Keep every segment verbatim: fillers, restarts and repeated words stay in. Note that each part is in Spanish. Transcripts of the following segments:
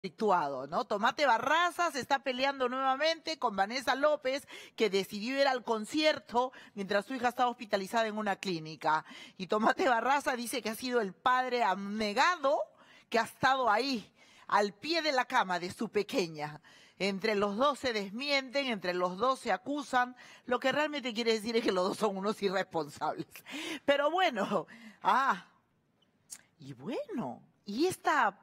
conflictuado, ¿no? Tomate Barraza se está peleando nuevamente con Vanessa López, que decidió ir al concierto mientras su hija estaba hospitalizada en una clínica. Y Tomate Barraza dice que ha sido el padre abnegado que ha estado ahí, al pie de la cama de su pequeña. Entre los dos se desmienten, entre los dos se acusan, lo que realmente quiere decir es que los dos son unos irresponsables. Pero bueno, ah, y bueno, y esta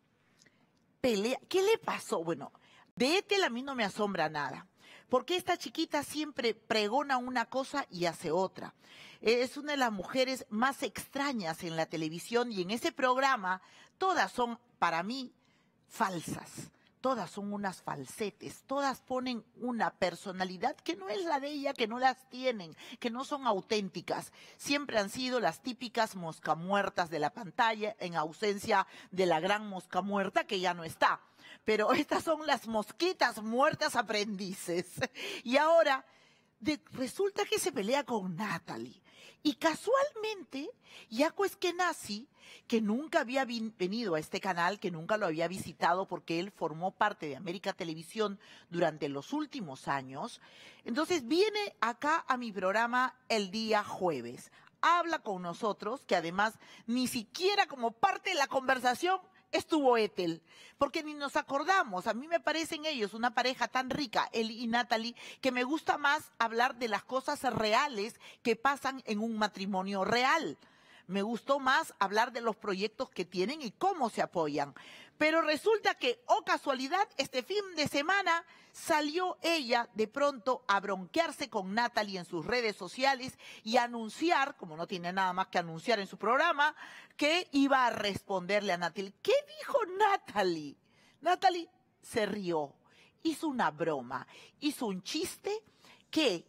pelea, ¿qué le pasó? Bueno, de Ethel a mí no me asombra nada, porque esta chiquita siempre pregona una cosa y hace otra. Es una de las mujeres más extrañas en la televisión y en ese programa todas son, para mí, falsas. Todas son unas falsetes, todas ponen una personalidad que no es la de ella, que no las tienen, que no son auténticas. Siempre han sido las típicas moscamuertas de la pantalla, en ausencia de la gran mosca muerta que ya no está. Pero estas son las mosquitas muertas aprendices. Y ahora de, resulta que se pelea con Natalie. Y casualmente, Jaco Eskenazi, que nunca había venido a este canal, que nunca lo había visitado porque él formó parte de América Televisión durante los últimos años, entonces viene acá a mi programa el día jueves. Habla con nosotros, que además ni siquiera como parte de la conversación estuvo Ethel, porque ni nos acordamos. A mí me parecen ellos una pareja tan rica, él y Natalie, que me gusta más hablar de las cosas reales que pasan en un matrimonio real. Me gustó más hablar de los proyectos que tienen y cómo se apoyan. Pero resulta que, oh casualidad, este fin de semana salió ella de pronto a bronquearse con Natalie en sus redes sociales y a anunciar, como no tiene nada más que anunciar en su programa, que iba a responderle a Natalie. ¿Qué dijo Natalie? Natalie se rió, hizo una broma, hizo un chiste que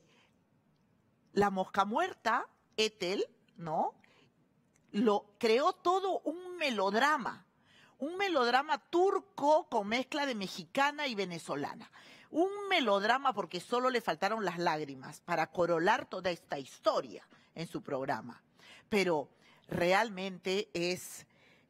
la mosca muerta, Ethel, ¿no?, lo creó todo un melodrama. Un melodrama turco con mezcla de mexicana y venezolana. Un melodrama porque solo le faltaron las lágrimas para corolar toda esta historia en su programa. Pero realmente es,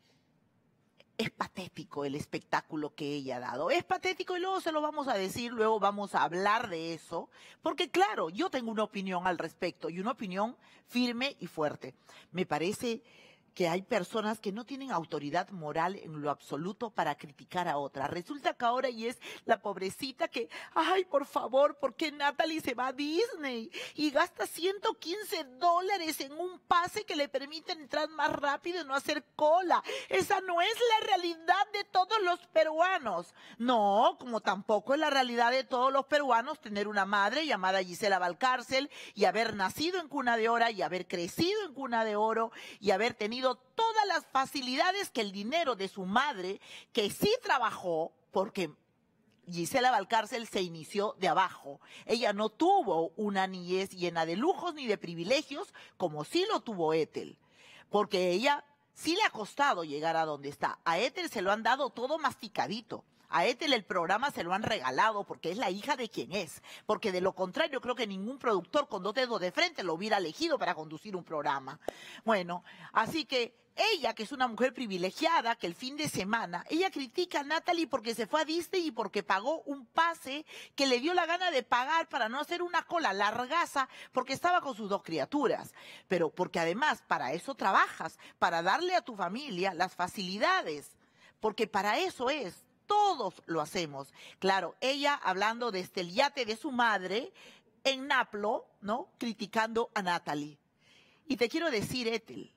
es patético el espectáculo que ella ha dado. Es patético y luego se lo vamos a decir, luego vamos a hablar de eso. Porque claro, yo tengo una opinión al respecto y una opinión firme y fuerte. Me parece que hay personas que no tienen autoridad moral en lo absoluto para criticar a otra. Resulta que ahora y es la pobrecita que, ay, por favor, ¿por qué Natalie se va a Disney y gasta ciento quince dólares en un pase que le permite entrar más rápido y no hacer cola? Esa no es la realidad de todos los peruanos. No, como tampoco es la realidad de todos los peruanos tener una madre llamada Gisela Valcárcel y haber nacido en cuna de oro y haber crecido en cuna de oro y haber tenido todas las facilidades que el dinero de su madre, que sí trabajó, porque Gisela Valcárcel se inició de abajo. Ella no tuvo una niñez llena de lujos ni de privilegios, como sí lo tuvo Ethel, porque ella sí le ha costado llegar a donde está. A Ethel se lo han dado todo masticadito. A Ethel el programa se lo han regalado porque es la hija de quien es. Porque de lo contrario creo que ningún productor con dos dedos de frente lo hubiera elegido para conducir un programa. Bueno, así que ella, que es una mujer privilegiada, que el fin de semana, ella critica a Natalie porque se fue a Disney y porque pagó un pase que le dio la gana de pagar para no hacer una cola largaza porque estaba con sus dos criaturas. Pero porque además para eso trabajas, para darle a tu familia las facilidades. Porque para eso es. Todos lo hacemos. Claro, ella hablando desde el yate de su madre en Naplo, ¿no?, criticando a Natalie. Y te quiero decir, Ethel,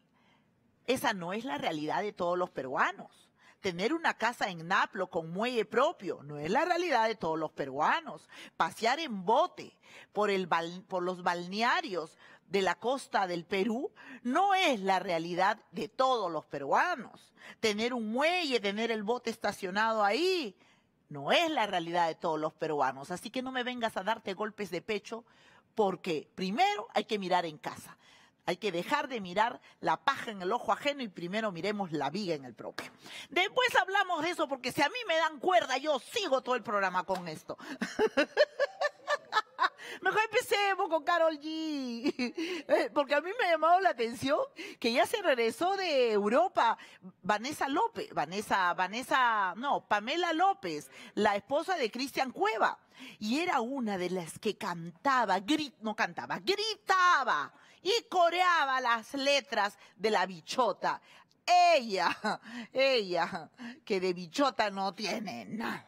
esa no es la realidad de todos los peruanos. Tener una casa en Naplo con muelle propio no es la realidad de todos los peruanos. Pasear en bote por, el, por los balnearios de la costa del Perú no es la realidad de todos los peruanos. Tener un muelle, tener el bote estacionado ahí, no es la realidad de todos los peruanos. Así que no me vengas a darte golpes de pecho porque primero hay que mirar en casa. Hay que dejar de mirar la paja en el ojo ajeno y primero miremos la viga en el propio. Después hablamos de eso porque si a mí me dan cuerda yo sigo todo el programa con esto. Mejor empecemos con Karol G. Porque a mí me ha llamado la atención que ya se regresó de Europa Vanessa López, Vanessa, Vanessa, no, Pamela López, la esposa de Cristian Cueva. Y era una de las que cantaba, grit, no cantaba, gritaba y coreaba las letras de La Bichota. Ella, ella, que de bichota no tiene nada.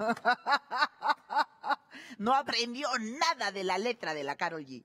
No aprendió nada de la letra de la Karol G.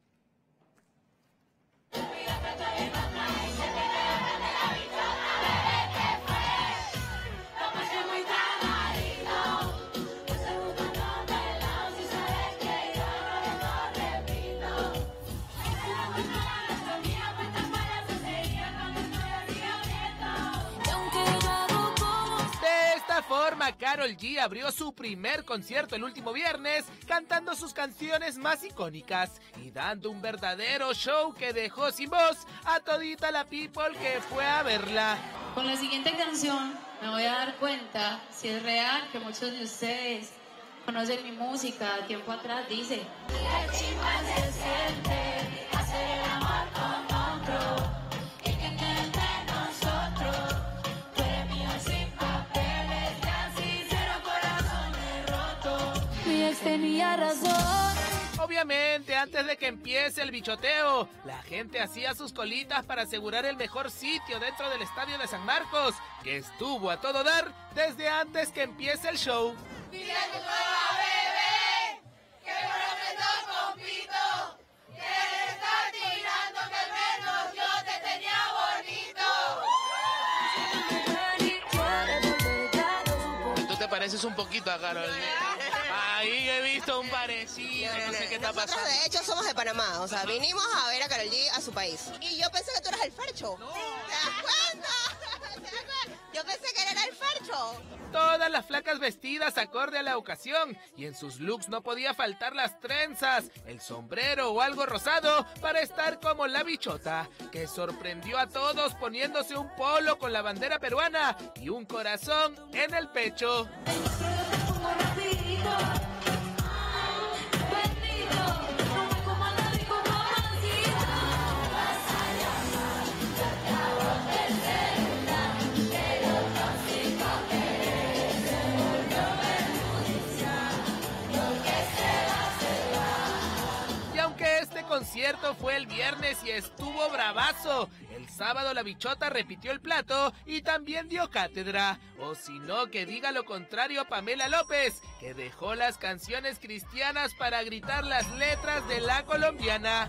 Forma, Karol G abrió su primer concierto el último viernes cantando sus canciones más icónicas y dando un verdadero show que dejó sin voz a todita la people que fue a verla. Con la siguiente canción me voy a dar cuenta si es real que muchos de ustedes conocen mi música. Tiempo atrás dice: qué chimba se siente hacer el amor con otro. Tenía razón. Obviamente, antes de que empiece el bichoteo, la gente hacía sus colitas para asegurar el mejor sitio dentro del estadio de San Marcos, que estuvo a todo dar desde antes que empiece el show. Dile a tu nueva bebé que prometo compito, que le está tirando que al menos yo te tenía bonito. Tú te pareces un poquito a Karol G. Ahí he visto un parecido, no sé qué está pasando. Nosotros de hecho somos de Panamá, o sea, vinimos a ver a Karol G a su país. Y yo pensé que tú eras el Fercho. No. ¿Te das cuenta? Yo pensé que él era el Fercho. Todas las flacas vestidas acorde a la ocasión, y en sus looks no podía faltar las trenzas, el sombrero o algo rosado para estar como la bichota, que sorprendió a todos poniéndose un polo con la bandera peruana y un corazón en el pecho. Concierto fue el viernes y estuvo bravazo. El sábado la bichota repitió el plato y también dio cátedra. O si no, que diga lo contrario Pamela López, que dejó las canciones cristianas para gritar las letras de la colombiana.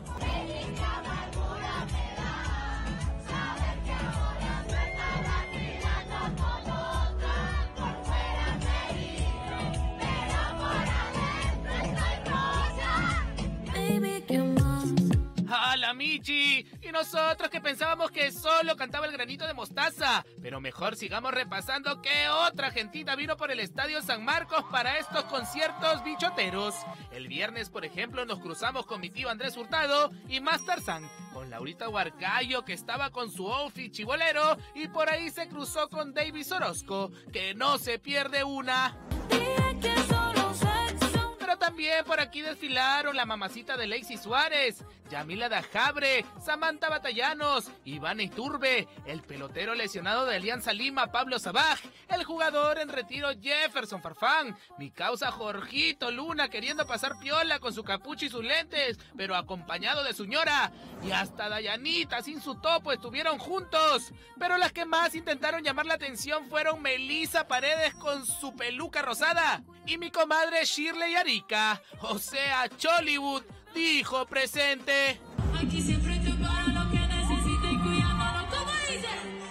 ¡Ah, la Michi! Y nosotros que pensábamos que solo cantaba el Granito de Mostaza. Pero mejor sigamos repasando qué otra gentita vino por el Estadio San Marcos para estos conciertos bichoteros. El viernes, por ejemplo, nos cruzamos con mi tío Andrés Hurtado y más Tarzán, con Laurita Huarcayo, que estaba con su outfit chibolero, y por ahí se cruzó con Davis Orozco, que no se pierde una. También por aquí desfilaron la mamacita de Lacey Suárez, Yamila Dajabre, Samantha Batallanos, Iván Iturbe, el pelotero lesionado de Alianza Lima, Pablo Sabaj, el jugador en retiro Jefferson Farfán, mi causa Jorgito Luna queriendo pasar piola con su capucha y sus lentes, pero acompañado de su ñora, y hasta Dayanita sin su topo estuvieron juntos. Pero las que más intentaron llamar la atención fueron Melissa Paredes con su peluca rosada y mi comadre Shirley Arica, o sea, Chollywood, dijo presente. Aquí siempre te para lo que necesites, cuidándolo, como dice.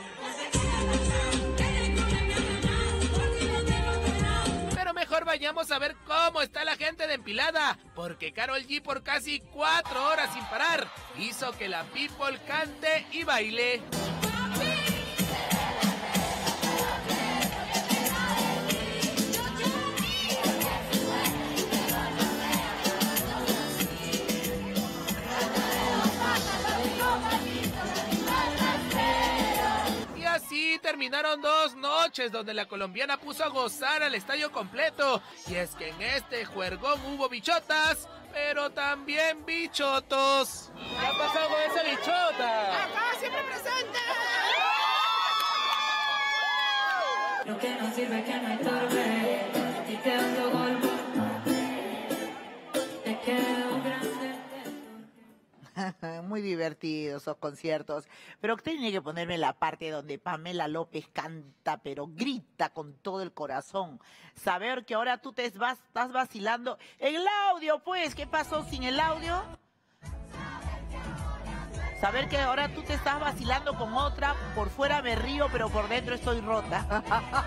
Pero mejor vayamos a ver cómo está la gente de Empilada, porque Karol G por casi cuatro horas sin parar hizo que la people cante y baile. Así terminó terminaron dos noches donde la colombiana puso a gozar al estadio completo. Y es que en este juergón hubo bichotas, pero también bichotos. ¿Qué ha pasado con esa bichota? ¡Acá siempre presente! Lo que no sirve que no estorbe, y te ando golpe, te quedo grande. Muy divertidos esos conciertos, pero tiene que ponerme la parte donde Pamela López canta, pero grita con todo el corazón. Saber que ahora tú te vas, estás vacilando. El audio, pues, ¿qué pasó sin el audio? Saber que ahora tú te estás vacilando con otra, por fuera me río, pero por dentro estoy rota.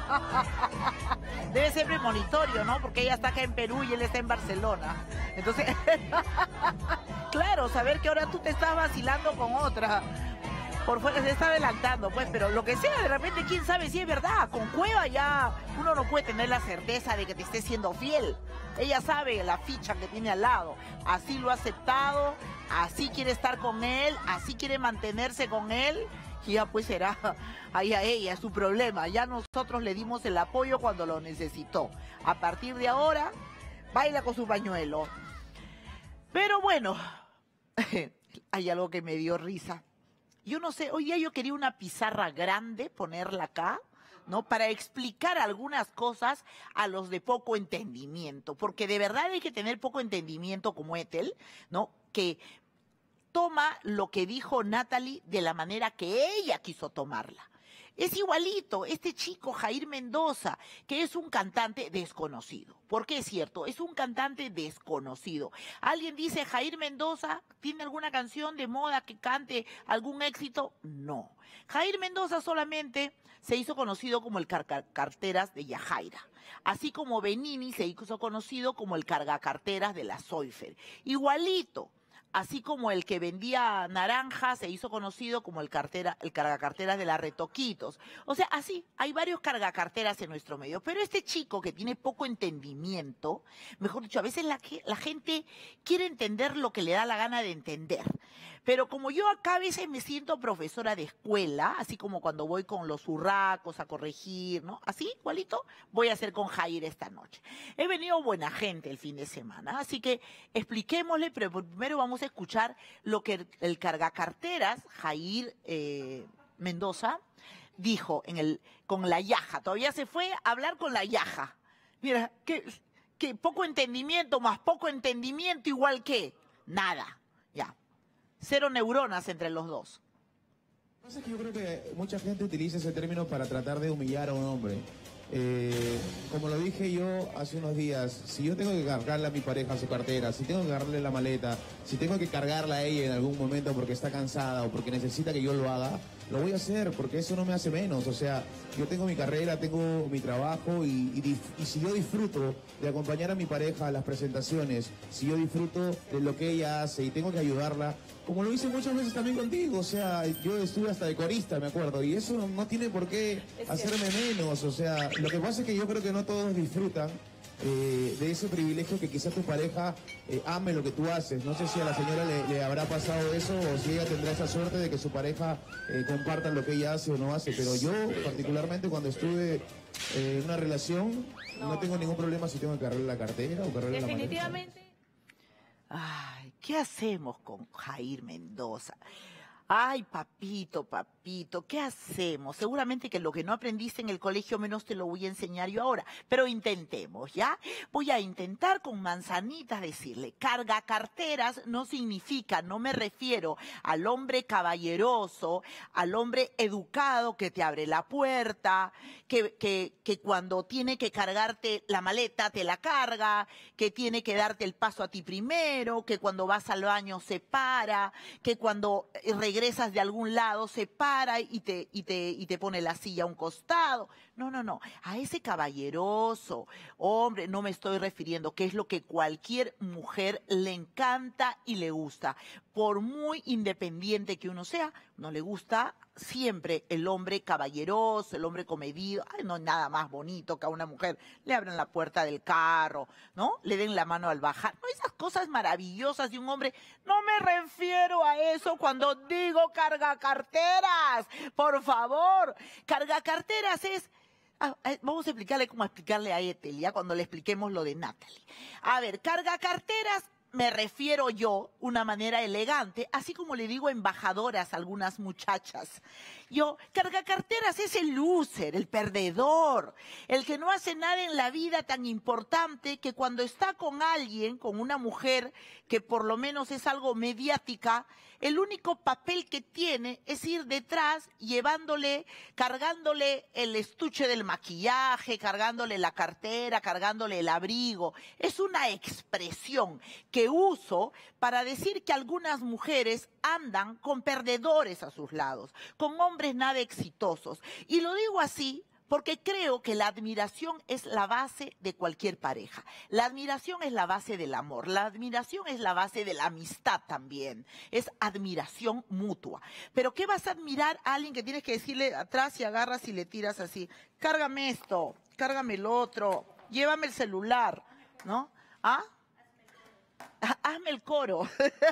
Debe ser premonitorio, ¿no? Porque ella está acá en Perú y él está en Barcelona. Entonces, claro, saber que ahora tú te estás vacilando con otra. Por fuera se está adelantando, pues, pero lo que sea, de repente, quién sabe si es verdad. Con Cueva ya uno no puede tener la certeza de que te esté siendo fiel. Ella sabe la ficha que tiene al lado. Así lo ha aceptado, así quiere estar con él, así quiere mantenerse con él. Y ya pues será ahí a ella, es su problema. Ya nosotros le dimos el apoyo cuando lo necesitó. A partir de ahora, baila con su pañuelo. Pero bueno, hay algo que me dio risa. Yo no sé, hoy día yo quería una pizarra grande, ponerla acá, ¿no? Para explicar algunas cosas a los de poco entendimiento. Porque de verdad hay que tener poco entendimiento como Ethel, ¿no? Que toma lo que dijo Natalie de la manera que ella quiso tomarla. Es igualito, este chico Jair Mendoza, que es un cantante desconocido. ¿Por qué es cierto? Es un cantante desconocido. Alguien dice, Jair Mendoza, ¿tiene alguna canción de moda que cante algún éxito? No. Jair Mendoza solamente se hizo conocido como el cargacarteras de Yajaira. Así como Benini se hizo conocido como el cargacarteras de la Soifer. Igualito. Así como el que vendía naranjas se hizo conocido como el, cartera, el cargacarteras de la Retoquitos. O sea, así, hay varios cargacarteras en nuestro medio. Pero este chico que tiene poco entendimiento, mejor dicho, a veces la, la gente quiere entender lo que le da la gana de entender. Pero como yo acá a veces me siento profesora de escuela, así como cuando voy con los urracos a corregir, ¿no? Así, igualito, voy a hacer con Jair esta noche. He venido buena gente el fin de semana, así que expliquémosle, pero primero vamos a escuchar lo que el, el cargacarteras, Jair eh, Mendoza, dijo en el, con la Yaja. Todavía se fue a hablar con la Yaja. Mira, que, que poco entendimiento más poco entendimiento igual que nada, ya. Cero neuronas entre los dos. Lo que pasa es que yo creo que mucha gente utiliza ese término para tratar de humillar a un hombre. Eh, como lo dije yo hace unos días, si yo tengo que cargarle a mi pareja su cartera, si tengo que cargarle la maleta, si tengo que cargarla a ella en algún momento porque está cansada o porque necesita que yo lo haga, lo voy a hacer porque eso no me hace menos. O sea, yo tengo mi carrera, tengo mi trabajo y, y, y si yo disfruto de acompañar a mi pareja a las presentaciones, si yo disfruto de lo que ella hace y tengo que ayudarla, como lo hice muchas veces también contigo, o sea, yo estuve hasta de corista, me acuerdo, y eso no, no tiene por qué hacerme menos. O sea, lo que pasa es que yo creo que no todos disfrutan eh, de ese privilegio que quizás tu pareja eh, ame lo que tú haces. No sé si a la señora le, le habrá pasado eso o si ella tendrá esa suerte de que su pareja eh, comparta lo que ella hace o no hace, pero yo particularmente cuando estuve eh, en una relación no, no tengo ningún problema si tengo que cargarle la cartera o cargarle la maleta. Definitivamente. Ay, ¿qué hacemos con Jair Mendoza? Ay, papito, papito, ¿qué hacemos? Seguramente que lo que no aprendiste en el colegio menos te lo voy a enseñar yo ahora. Pero intentemos, ¿ya? Voy a intentar con manzanitas decirle, carga carteras no significa, no me refiero al hombre caballeroso, al hombre educado que te abre la puerta, que, que, que cuando tiene que cargarte la maleta te la carga, que tiene que darte el paso a ti primero, que cuando vas al baño se para, que cuando regresas de algún lado se para y te, y te, y te pone la silla a un costado. No, no, no. A ese caballeroso hombre no me estoy refiriendo, que es lo que cualquier mujer le encanta y le gusta. Por muy independiente que uno sea, no le gusta siempre el hombre caballeroso, el hombre comedido, ay, no hay nada más bonito que a una mujer le abran la puerta del carro, ¿no? Le den la mano al bajar, no, esas cosas maravillosas de un hombre. No me refiero a eso cuando digo carga carteras, por favor. Carga carteras es... Ah, eh, vamos a explicarle cómo explicarle a Ethel, ya cuando le expliquemos lo de Natalie. A ver, carga carteras, me refiero yo, una manera elegante, así como le digo embajadoras a algunas muchachas. Yo, cargacarteras es el loser, el perdedor, el que no hace nada en la vida tan importante que cuando está con alguien, con una mujer que por lo menos es algo mediática, el único papel que tiene es ir detrás llevándole, cargándole el estuche del maquillaje, cargándole la cartera, cargándole el abrigo. Es una expresión que uso para decir que algunas mujeres andan con perdedores a sus lados, con hombres nada exitosos. Y lo digo así porque creo que la admiración es la base de cualquier pareja. La admiración es la base del amor. La admiración es la base de la amistad también. Es admiración mutua. Pero ¿qué vas a admirar a alguien que tienes que decirle atrás y agarras y le tiras así? Cárgame esto, cárgame el otro, llévame el celular, ¿no? ¿Ah? Hazme el coro.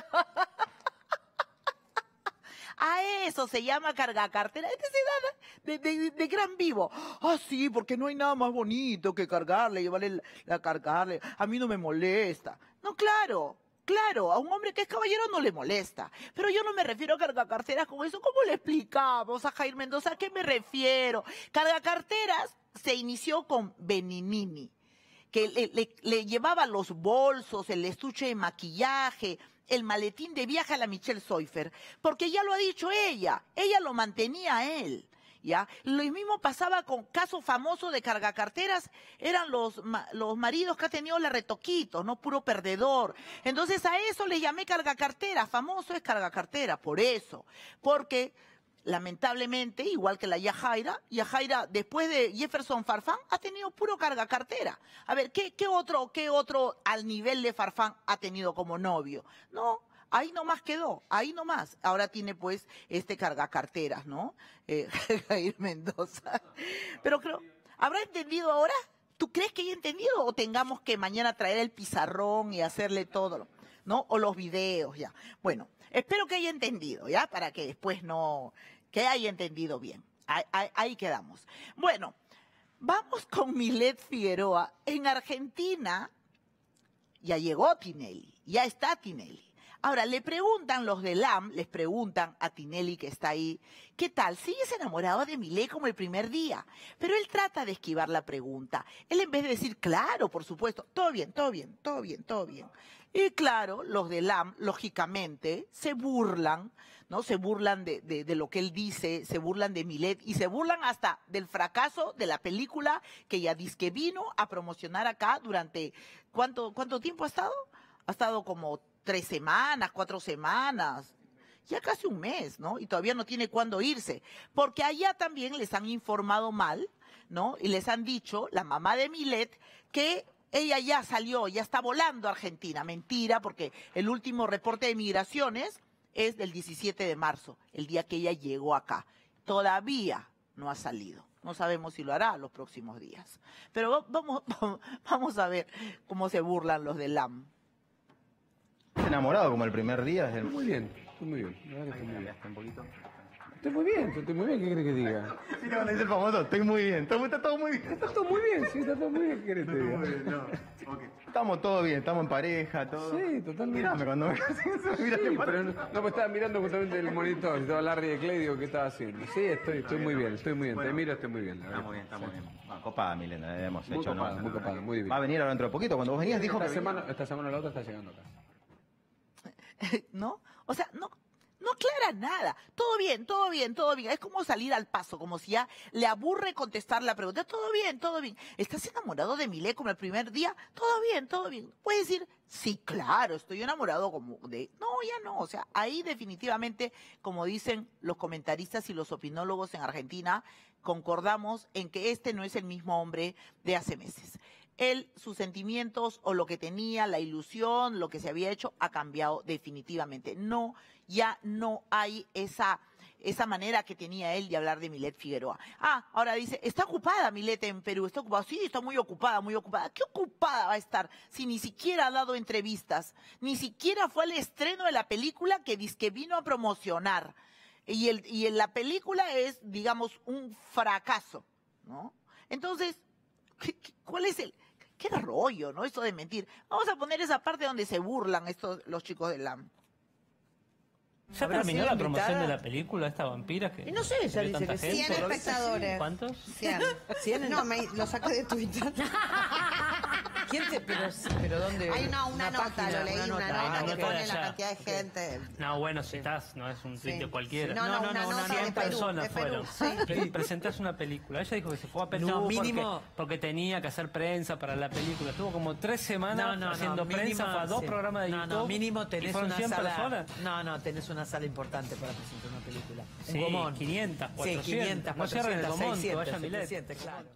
A eso se llama cargacartera. Este se da de, de, de gran vivo. Ah, sí, porque no hay nada más bonito que cargarle, llevarle la, la cargarle. A mí no me molesta. No, claro, claro, a un hombre que es caballero no le molesta. Pero yo no me refiero a cargacarteras con eso. ¿Cómo le explicamos a Jair Mendoza a qué me refiero? Cargacarteras se inició con Beninini, que le, le, le llevaba los bolsos, el estuche de maquillaje, el maletín de viaje a la Michelle Soifer, porque ya lo ha dicho ella, ella lo mantenía a él, ¿ya? Lo mismo pasaba con casos famosos de cargacarteras, eran los, los maridos que ha tenido la Retoquito, ¿no? Puro perdedor. Entonces a eso le llamé cargacartera, famoso es cargacartera, por eso, porque... lamentablemente, igual que la Yajaira, Yajaira, después de Jefferson Farfán, ha tenido puro carga cartera. A ver, ¿qué, qué otro, qué otro al nivel de Farfán ha tenido como novio? No, ahí nomás quedó, ahí nomás. Ahora tiene pues este carga carteras, ¿no? Eh, Jair Mendoza. Pero creo, ¿habrá entendido ahora? ¿Tú crees que haya entendido o tengamos que mañana traer el pizarrón y hacerle todo, ¿no? O los videos, ya. Bueno, espero que haya entendido, ¿ya? Para que después no... que haya entendido bien. Ahí, ahí, ahí quedamos. Bueno, vamos con Milet Figueroa. En Argentina ya llegó Tinelli, ya está Tinelli. Ahora, le preguntan los de L A M, les preguntan a Tinelli que está ahí, ¿qué tal? ¿Sigues enamorado de Milet como el primer día? Pero él trata de esquivar la pregunta. Él en vez de decir, claro, por supuesto, todo bien, todo bien, todo bien, todo bien. Y claro, los de L A M, lógicamente, se burlan, ¿no? Se burlan de, de, de lo que él dice, se burlan de Milet y se burlan hasta del fracaso de la película que ya dizque vino a promocionar acá durante, ¿cuánto, cuánto tiempo ha estado? Ha estado como tres semanas, cuatro semanas, ya casi un mes, ¿no? Y todavía no tiene cuándo irse, porque allá también les han informado mal, ¿no? Y les han dicho, la mamá de Milet, que ella ya salió, ya está volando a Argentina. Mentira, porque el último reporte de migraciones es del diecisiete de marzo, el día que ella llegó acá. Todavía no ha salido. No sabemos si lo hará los próximos días. Pero vamos, vamos a ver cómo se burlan los de L A M. Enamorado como el primer día. Es el... Muy bien, estoy muy bien. La verdad que estoy muy bien. Un poquito. Estoy muy bien, estoy muy bien, ¿qué querés que diga? Sí, cuando dice el famoso, estoy muy bien, todo, está todo muy bien. Está todo muy bien, sí, está todo muy bien, ¿qué querés que te diga? No, okay. Estamos todo bien, estamos en pareja, todo. Sí, totalmente. Mírame cuando me mira sí, pero no, no me estaba mirando justamente el monitor, estaba Larry de Clay, digo, ¿qué estaba haciendo? Sí, estoy, estoy muy bien, estoy muy bien, bueno, te miro, estoy muy bien. Estamos bien, estamos sí. bien. Bueno, copada, Milena, hemos muy hecho, copada, ¿no? Muy copada, muy bien. Va a venir ahora dentro de poquito, cuando vos venías dijo esta que... Semana, esta semana o la otra está llegando acá. ¿No? O sea, no... No aclara nada. Todo bien, todo bien, todo bien. Es como salir al paso, como si ya le aburre contestar la pregunta. Todo bien, todo bien. ¿Estás enamorado de Milet como el primer día? Todo bien, todo bien. Puedes decir, sí, claro, estoy enamorado como de... No, ya no. O sea, ahí definitivamente, como dicen los comentaristas y los opinólogos en Argentina, concordamos en que este no es el mismo hombre de hace meses. Él, sus sentimientos o lo que tenía, la ilusión, lo que se había hecho, ha cambiado definitivamente. No, ya no hay esa, esa manera que tenía él de hablar de Milet Figueroa. Ah, ahora dice, está ocupada Milet en Perú, está ocupada. Sí, está muy ocupada, muy ocupada. ¿Qué ocupada va a estar si ni siquiera ha dado entrevistas? Ni siquiera fue al estreno de la película que dizque vino a promocionar. Y, el, y la película es, digamos, un fracaso, ¿no? Entonces, ¿qué, qué, ¿cuál es el...? Qué rollo, ¿no? Esto de mentir. Vamos a poner esa parte donde se burlan estos los chicos del L A M. ¿Ya terminó la promoción de la película, esta vampira? Que y no sé, ella dice que cien espectadores. ¿Cuántos? cien. ¿cien? No, me, lo saqué de Twitter. ¿Quién te...? Pero, pero ¿dónde? Hay una, una, una nota, página, lo leí, una nota, una nota que pone la cantidad de gente. No, bueno, si estás, no es un sitio sí. cualquiera. No, no, no, una no, nota cien de personas Perú, fueron. Sí. Presentás una película. Ella dijo que se fue a Perú no, porque, mínimo... porque tenía que hacer prensa para la película. Estuvo como tres semanas no, no, haciendo no, prensa, mínimo, fue a dos sí. programas de YouTube. No, no, mínimo tenés una cien sala... personas. No, no, tenés una sala importante para presentar una película. Sí, un gomón. quinientas, cuatrocientas. Sí, quinientas, no cierren el gomón, seiscientos, seiscientos, claro.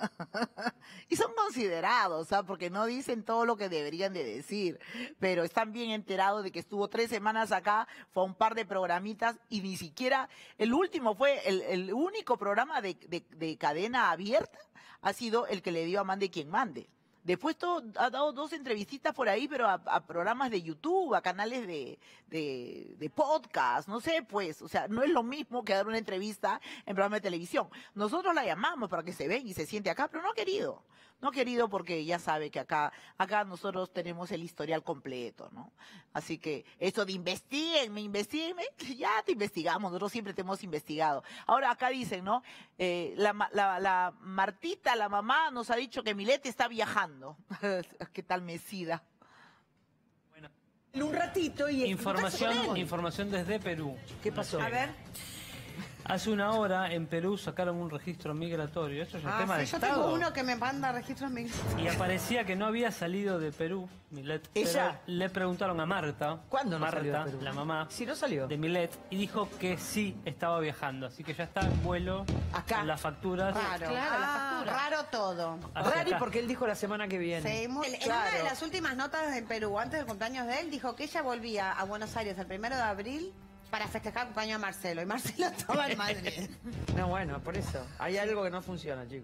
Y son considerados, ¿sabes? Porque no dicen todo lo que deberían de decir, pero están bien enterados de que estuvo tres semanas acá, fue a un par de programitas y ni siquiera, el último fue, el, el único programa de, de, de cadena abierta ha sido el que le dio a Mande quien mande. Después todo, ha dado dos entrevistitas por ahí, pero a, a programas de YouTube, a canales de, de, de podcast, no sé, pues, o sea, no es lo mismo que dar una entrevista en programa de televisión. Nosotros la llamamos para que se ven y se siente acá, pero no ha querido. No ha querido porque ya sabe que acá, acá nosotros tenemos el historial completo, ¿no? Así que eso de investiguen, investiguen, ya te investigamos, nosotros siempre te hemos investigado. Ahora acá dicen, ¿no? Eh, la, la, la Martita, la mamá, nos ha dicho que Milet está viajando. ¿Qué tal Mesida? Bueno, en un ratito y... Información, información desde Perú. ¿Qué pasó? A ver... Hace una hora en Perú sacaron un registro migratorio. Esto es un ah, tema sí, de yo Estado. tengo uno que me manda registros migratorios. Y aparecía que no había salido de Perú, Milet. ¿Ella? Le preguntaron a Marta. ¿Cuándo no Marta, salió de Perú? la mamá sí, no salió. de Milet, y dijo que sí estaba viajando. Así que ya está en vuelo. Acá. Con las facturas. Raro, claro, ah, la factura. Raro todo. Rari porque él dijo la semana que viene. Sí, muy, en claro. una de las últimas notas en Perú, antes del cumpleaños de él, dijo que ella volvía a Buenos Aires el primero de abril para festejar el cumpleaños de Marcelo. Y Marcelo estaba en Madrid. No, bueno, por eso. Hay algo que no funciona, chicos.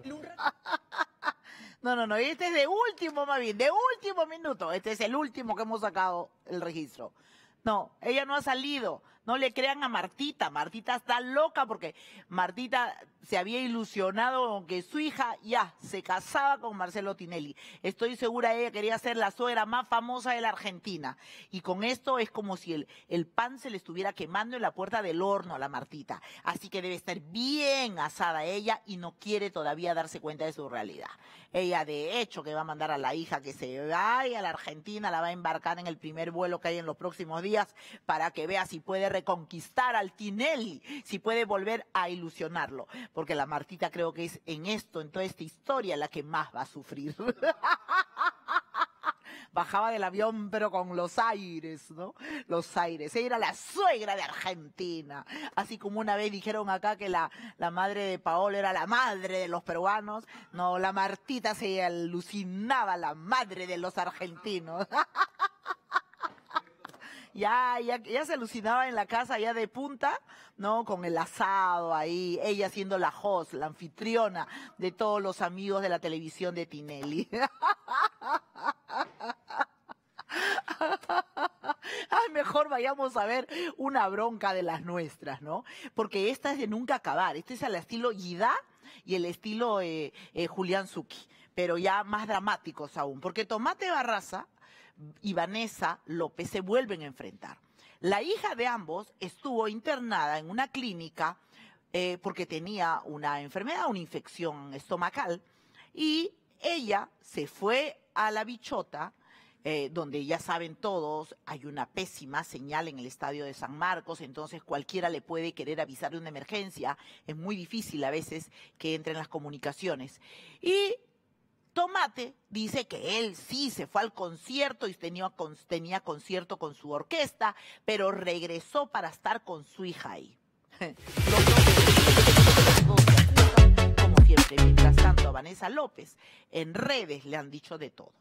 No, no, no. Este es de último, más bien, de último minuto. Este es el último que hemos sacado el registro. No, ella no ha salido. No le crean a Martita. Martita está loca porque Martita se había ilusionado con que su hija ya se casaba con Marcelo Tinelli. Estoy segura ella quería ser la suegra más famosa de la Argentina. Y con esto es como si el, el pan se le estuviera quemando en la puerta del horno a la Martita. Así que debe estar bien asada ella y no quiere todavía darse cuenta de su realidad. Ella de hecho que va a mandar a la hija que se vaya a la Argentina, la va a embarcar en el primer vuelo que hay en los próximos días para que vea si puede reconquistar al Tinelli, si puede volver a ilusionarlo. Porque la Martita creo que es en esto, en toda esta historia, la que más va a sufrir. Bajaba del avión, pero con los aires, ¿no? Los aires. Ella era la suegra de Argentina. Así como una vez dijeron acá que la, la madre de Paolo era la madre de los peruanos. No, la Martita se alucinaba, la madre de los argentinos. Ya, ya, ya se alucinaba en la casa ya de punta, ¿no? Con el asado ahí, ella siendo la host, la anfitriona de todos los amigos de la televisión de Tinelli. Ay, mejor vayamos a ver una bronca de las nuestras, ¿no? Porque esta es de nunca acabar. Este es al estilo Yida y el estilo eh, eh, Julián Zucchi, pero ya más dramáticos aún. Porque Tomate Barraza y Vanessa López se vuelven a enfrentar. La hija de ambos estuvo internada en una clínica eh, porque tenía una enfermedad, una infección estomacal, y ella se fue a la Bichota, eh, donde ya saben todos, hay una pésima señal en el estadio de San Marcos, entonces cualquiera le puede querer avisar de una emergencia, es muy difícil a veces que entren las comunicaciones. Y Tomate dice que él sí se fue al concierto y tenía, tenía concierto con su orquesta, pero regresó para estar con su hija ahí. Como siempre, mientras tanto a Vanessa López en redes le han dicho de todo.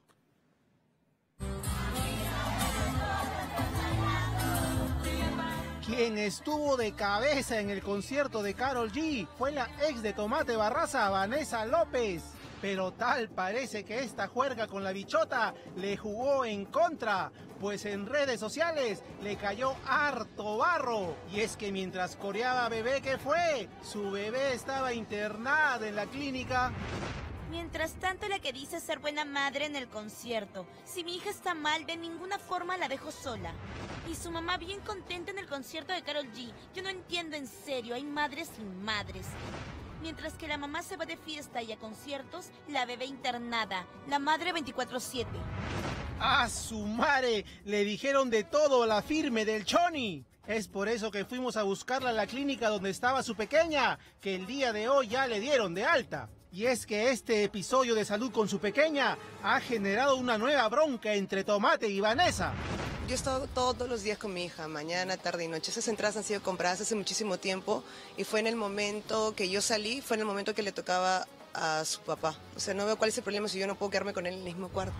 Quien estuvo de cabeza en el concierto de Karol G fue la ex de Tomate Barraza, Vanessa López. Pero tal parece que esta juerga con la bichota le jugó en contra, pues en redes sociales le cayó harto barro. Y es que mientras coreaba Bebé, ¿qué fue? Su bebé estaba internada en la clínica. Mientras tanto, la que dice ser buena madre en el concierto. Si mi hija está mal, de ninguna forma la dejo sola. Y su mamá bien contenta en el concierto de Karol G. Yo no entiendo en serio, hay madres sin madres. Mientras que la mamá se va de fiesta y a conciertos, la bebé internada, la madre veinticuatro siete. ¡A su madre! Le dijeron de todo a la firme del Choni. Es por eso que fuimos a buscarla a la clínica donde estaba su pequeña, que el día de hoy ya le dieron de alta. Y es que este episodio de salud con su pequeña ha generado una nueva bronca entre Tomate y Vanessa. Yo he estado todos los días con mi hija, mañana, tarde y noche. Esas entradas han sido compradas hace muchísimo tiempo y fue en el momento que yo salí, fue en el momento que le tocaba a su papá. O sea, no veo cuál es el problema si yo no puedo quedarme con él en el mismo cuarto.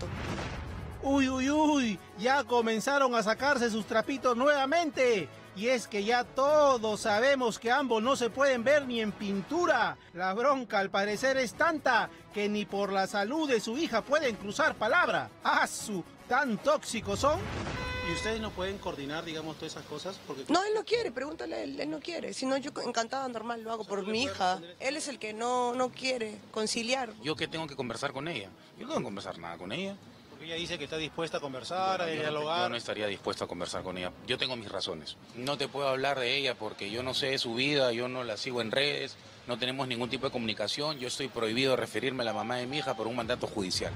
Uy, uy, uy, ya comenzaron a sacarse sus trapitos nuevamente. Y es que ya todos sabemos que ambos no se pueden ver ni en pintura. La bronca al parecer es tanta que ni por la salud de su hija pueden cruzar palabra. ¡Asu! ¿Tan tóxicos son? ¿Y ustedes no pueden coordinar, digamos, todas esas cosas? Porque... No, él no quiere, pregúntale a él, él no quiere. Si no, yo encantada, normal, lo hago por mi hija. Él es el que no, no quiere conciliar. ¿Yo qué tengo que conversar con ella? Yo no tengo que conversar nada con ella. Porque ella dice que está dispuesta a conversar, bueno, a dialogar. Yo no estaría dispuesto a conversar con ella. Yo tengo mis razones. No te puedo hablar de ella porque yo no sé de su vida, yo no la sigo en redes, no tenemos ningún tipo de comunicación. Yo estoy prohibido de referirme a la mamá de mi hija por un mandato judicial.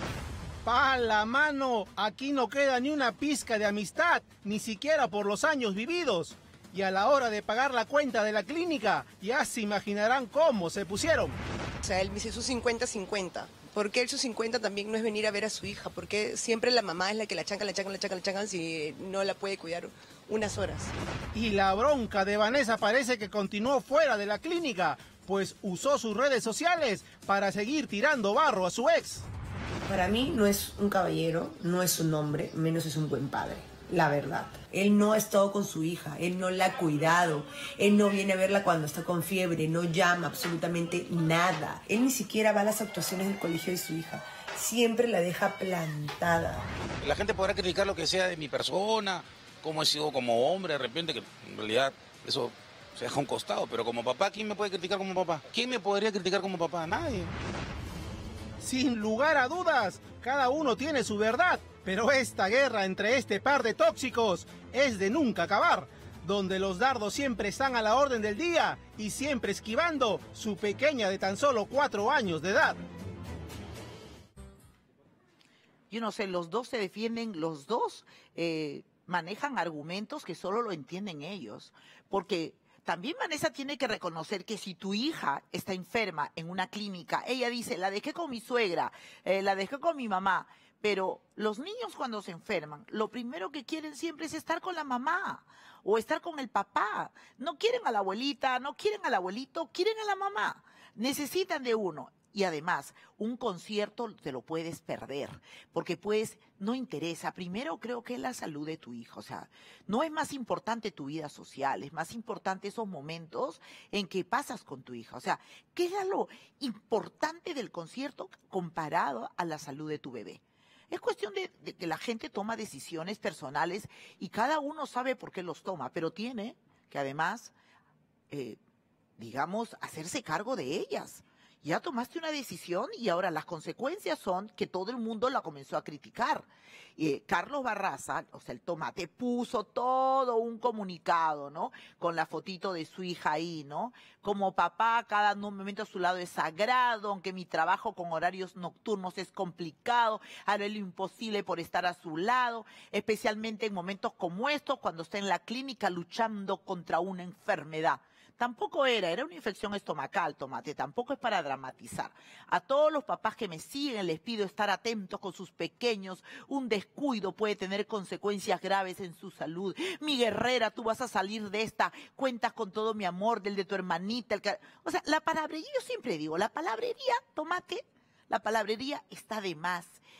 ¡Pa la mano! Aquí no queda ni una pizca de amistad, ni siquiera por los años vividos. Y a la hora de pagar la cuenta de la clínica, ya se imaginarán cómo se pusieron. O sea, él me dice sus cincuenta cincuenta. ¿Por qué él sus cincuenta también no es venir a ver a su hija? Porque siempre la mamá es la que la chanca, la chanca, la chanca, la chanca si no la puede cuidar unas horas. Y la bronca de Vanessa parece que continuó fuera de la clínica, pues usó sus redes sociales para seguir tirando barro a su ex. Para mí no es un caballero, no es un hombre, menos es un buen padre, la verdad. Él no ha estado con su hija, él no la ha cuidado, él no viene a verla cuando está con fiebre, no llama absolutamente nada. Él ni siquiera va a las actuaciones del colegio de su hija, siempre la deja plantada. La gente podrá criticar lo que sea de mi persona, cómo he sido como hombre de repente, que en realidad eso se deja a un costado, pero como papá, ¿quién me puede criticar como papá? ¿Quién me podría criticar como papá? Nadie. Sin lugar a dudas, cada uno tiene su verdad, pero esta guerra entre este par de tóxicos es de nunca acabar, donde los dardos siempre están a la orden del día y siempre esquivando su pequeña de tan solo cuatro años de edad. Yo no sé, los dos se defienden, los dos eh, manejan argumentos que solo lo entienden ellos, porque... También Vanessa tiene que reconocer que si tu hija está enferma en una clínica, ella dice, la dejé con mi suegra, eh, la dejé con mi mamá, pero los niños cuando se enferman, lo primero que quieren siempre es estar con la mamá o estar con el papá. No quieren a la abuelita, no quieren al abuelito, quieren a la mamá. Necesitan de uno. Y además, un concierto te lo puedes perder, porque pues no interesa. Primero creo que es la salud de tu hijo, o sea, no es más importante tu vida social, es más importante esos momentos en que pasas con tu hija. O sea, ¿qué es lo importante del concierto comparado a la salud de tu bebé? Es cuestión de, de que la gente toma decisiones personales y cada uno sabe por qué los toma, pero tiene que además, eh, digamos, hacerse cargo de ellas. Ya tomaste una decisión y ahora las consecuencias son que todo el mundo la comenzó a criticar. Eh, Carlos Barraza, o sea, el Tomate, puso todo un comunicado, ¿no? Con la fotito de su hija ahí, ¿no? Como papá, cada momento a su lado es sagrado, aunque mi trabajo con horarios nocturnos es complicado, haré lo imposible por estar a su lado, especialmente en momentos como estos, cuando está en la clínica luchando contra una enfermedad. Tampoco era, era una infección estomacal, Tomate, tampoco es para dramatizar. A todos los papás que me siguen les pido estar atentos con sus pequeños. Un descuido puede tener consecuencias graves en su salud. Mi guerrera, tú vas a salir de esta. Cuentas con todo mi amor, del de tu hermanita. El que... O sea, la palabrería, yo siempre digo, la palabrería, Tomate, la palabrería está de más.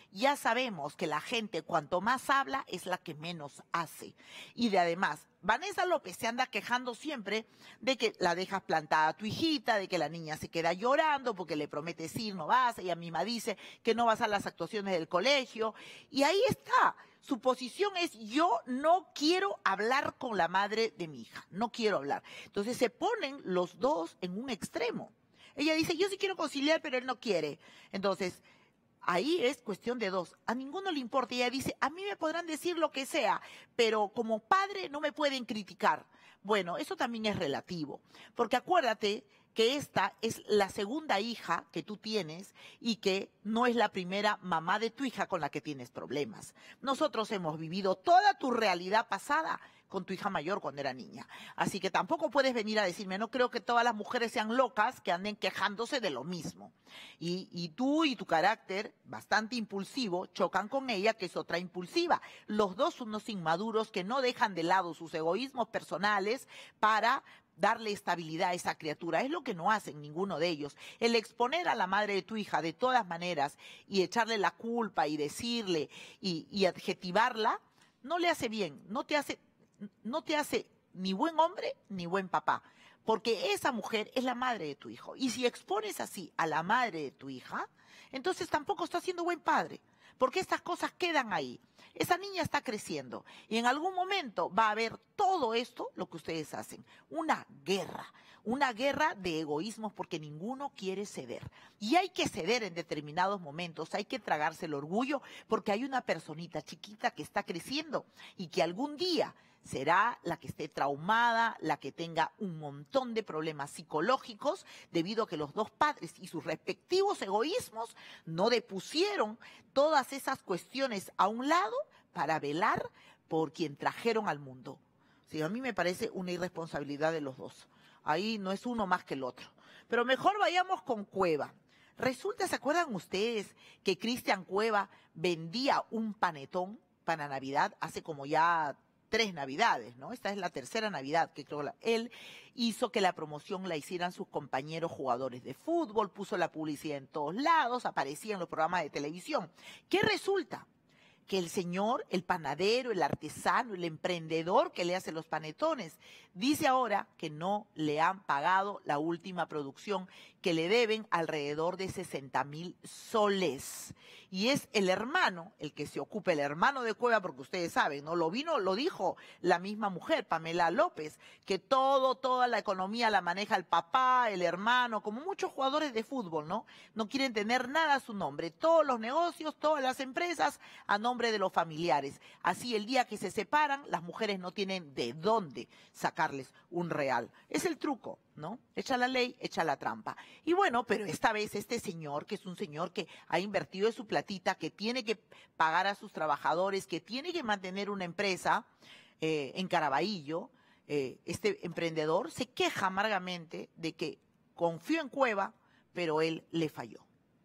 Ya sabemos que la gente cuanto más habla es la que menos hace. Y de además, Vanessa López se anda quejando siempre de que la dejas plantada a tu hijita, de que la niña se queda llorando porque le prometes ir, no vas. Ella misma dice que no vas a las actuaciones del colegio. Y ahí está. Su posición es: yo no quiero hablar con la madre de mi hija, no quiero hablar. Entonces se ponen los dos en un extremo. Ella dice: yo sí quiero conciliar, pero él no quiere. Entonces, ahí es cuestión de dos. A ninguno le importa. Ella dice: a mí me podrán decir lo que sea, pero como padre no me pueden criticar. Bueno, eso también es relativo, porque acuérdate que esta es la segunda hija que tú tienes y que no es la primera mamá de tu hija con la que tienes problemas. Nosotros hemos vivido toda tu realidad pasada con tu hija mayor cuando era niña. Así que tampoco puedes venir a decirme: no creo que todas las mujeres sean locas que anden quejándose de lo mismo. Y, y tú y tu carácter, bastante impulsivo, chocan con ella, que es otra impulsiva. Los dos son unos inmaduros que no dejan de lado sus egoísmos personales para darle estabilidad a esa criatura. Es lo que no hacen ninguno de ellos. El exponer a la madre de tu hija de todas maneras y echarle la culpa y decirle y, y adjetivarla, no le hace bien, no te hace, no te hace ni buen hombre ni buen papá. Porque esa mujer es la madre de tu hijo. Y si expones así a la madre de tu hija, entonces tampoco estás siendo buen padre. Porque estas cosas quedan ahí. Esa niña está creciendo y en algún momento va a haber todo esto, lo que ustedes hacen, una guerra, una guerra de egoísmos porque ninguno quiere ceder. Y hay que ceder en determinados momentos, hay que tragarse el orgullo porque hay una personita chiquita que está creciendo y que algún día será la que esté traumada, la que tenga un montón de problemas psicológicos debido a que los dos padres y sus respectivos egoísmos no depusieron todas esas cuestiones a un lado para velar por quien trajeron al mundo. Sí, a mí me parece una irresponsabilidad de los dos. Ahí no es uno más que el otro. Pero mejor vayamos con Cueva. Resulta, ¿se acuerdan ustedes que Cristian Cueva vendía un panetón para Navidad hace como ya tres Navidades, ¿no? Esta es la tercera Navidad que creo que él hizo que la promoción la hicieran sus compañeros jugadores de fútbol, puso la publicidad en todos lados, aparecía en los programas de televisión. ¿Qué resulta? Que el señor, el panadero, el artesano, el emprendedor que le hace los panetones, dice ahora que no le han pagado la última producción, que le deben alrededor de sesenta mil soles. Y es el hermano, el que se ocupa, el hermano de Cueva, porque ustedes saben, ¿no? Lo vino, lo dijo la misma mujer, Pamela López, que todo, toda la economía la maneja el papá, el hermano, como muchos jugadores de fútbol, ¿no? No quieren tener nada a su nombre. Todos los negocios, todas las empresas a nombre de los familiares. Así el día que se separan, las mujeres no tienen de dónde sacarles un real. Es el truco, ¿no? Echa la ley, echa la trampa. Y bueno, pero esta vez este señor, que es un señor que ha invertido de su platita, que tiene que pagar a sus trabajadores, que tiene que mantener una empresa eh, en Caraballo, eh, este emprendedor se queja amargamente de que confió en Cueva, pero él le falló.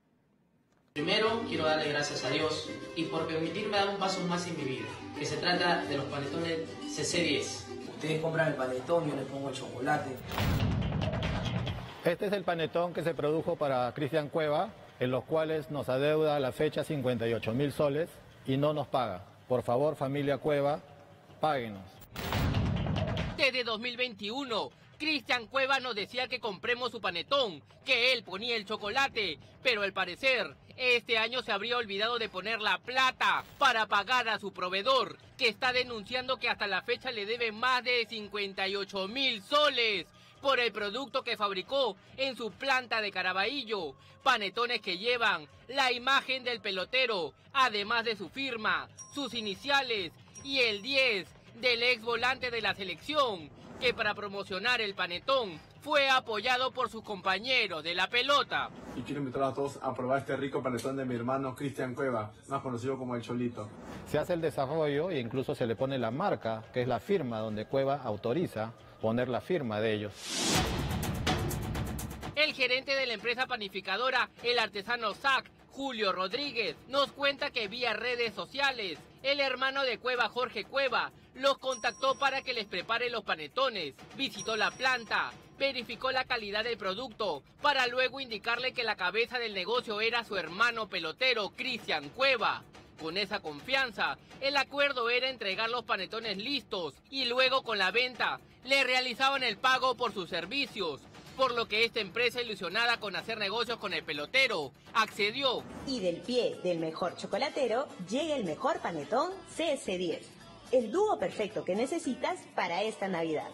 Primero, quiero darle gracias a Dios y por permitirme dar un paso más en mi vida, que se trata de los panetones C C diez. Ustedes compran el panetón, yo les pongo el chocolate. Este es el panetón que se produjo para Cristian Cueva, en los cuales nos adeuda a la fecha cincuenta y ocho mil soles y no nos paga. Por favor, familia Cueva, páguenos. Desde dos mil veintiuno, Cristian Cueva nos decía que compremos su panetón, que él ponía el chocolate, pero al parecer, este año se habría olvidado de poner la plata para pagar a su proveedor, que está denunciando que hasta la fecha le debe más de cincuenta y ocho mil soles por el producto que fabricó en su planta de Caraballo. Panetones que llevan la imagen del pelotero, además de su firma, sus iniciales y el diez del ex volante de la selección, que para promocionar el panetón fue apoyado por sus compañeros de la pelota. Y quiero invitar a todos a probar este rico panetón de mi hermano Cristian Cueva, más conocido como el Cholito. Se hace el desarrollo e incluso se le pone la marca, que es la firma donde Cueva autoriza poner la firma de ellos. El gerente de la empresa panificadora, el artesano S A C, Julio Rodríguez, nos cuenta que vía redes sociales, el hermano de Cueva, Jorge Cueva, los contactó para que les prepare los panetones, visitó la planta verificó la calidad del producto para luego indicarle que la cabeza del negocio era su hermano pelotero Cristian Cueva. Con esa confianza, el acuerdo era entregar los panetones listos y luego con la venta le realizaban el pago por sus servicios, por lo que esta empresa, ilusionada con hacer negocios con el pelotero, accedió. Y del pie del mejor chocolatero llega el mejor panetón C S diez, el dúo perfecto que necesitas para esta Navidad.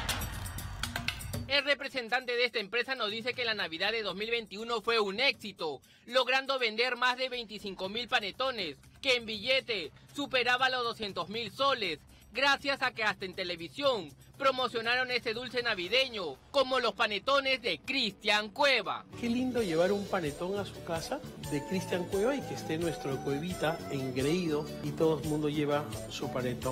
El representante de esta empresa nos dice que la Navidad de dos mil veintiuno fue un éxito, logrando vender más de veinticinco mil panetones, que en billete superaba los doscientos mil soles, gracias a que hasta en televisión promocionaron ese dulce navideño, como los panetones de Cristian Cueva. Qué lindo llevar un panetón a su casa de Cristian Cueva y que esté nuestro Cuevita engreído y todo el mundo lleva su panetón.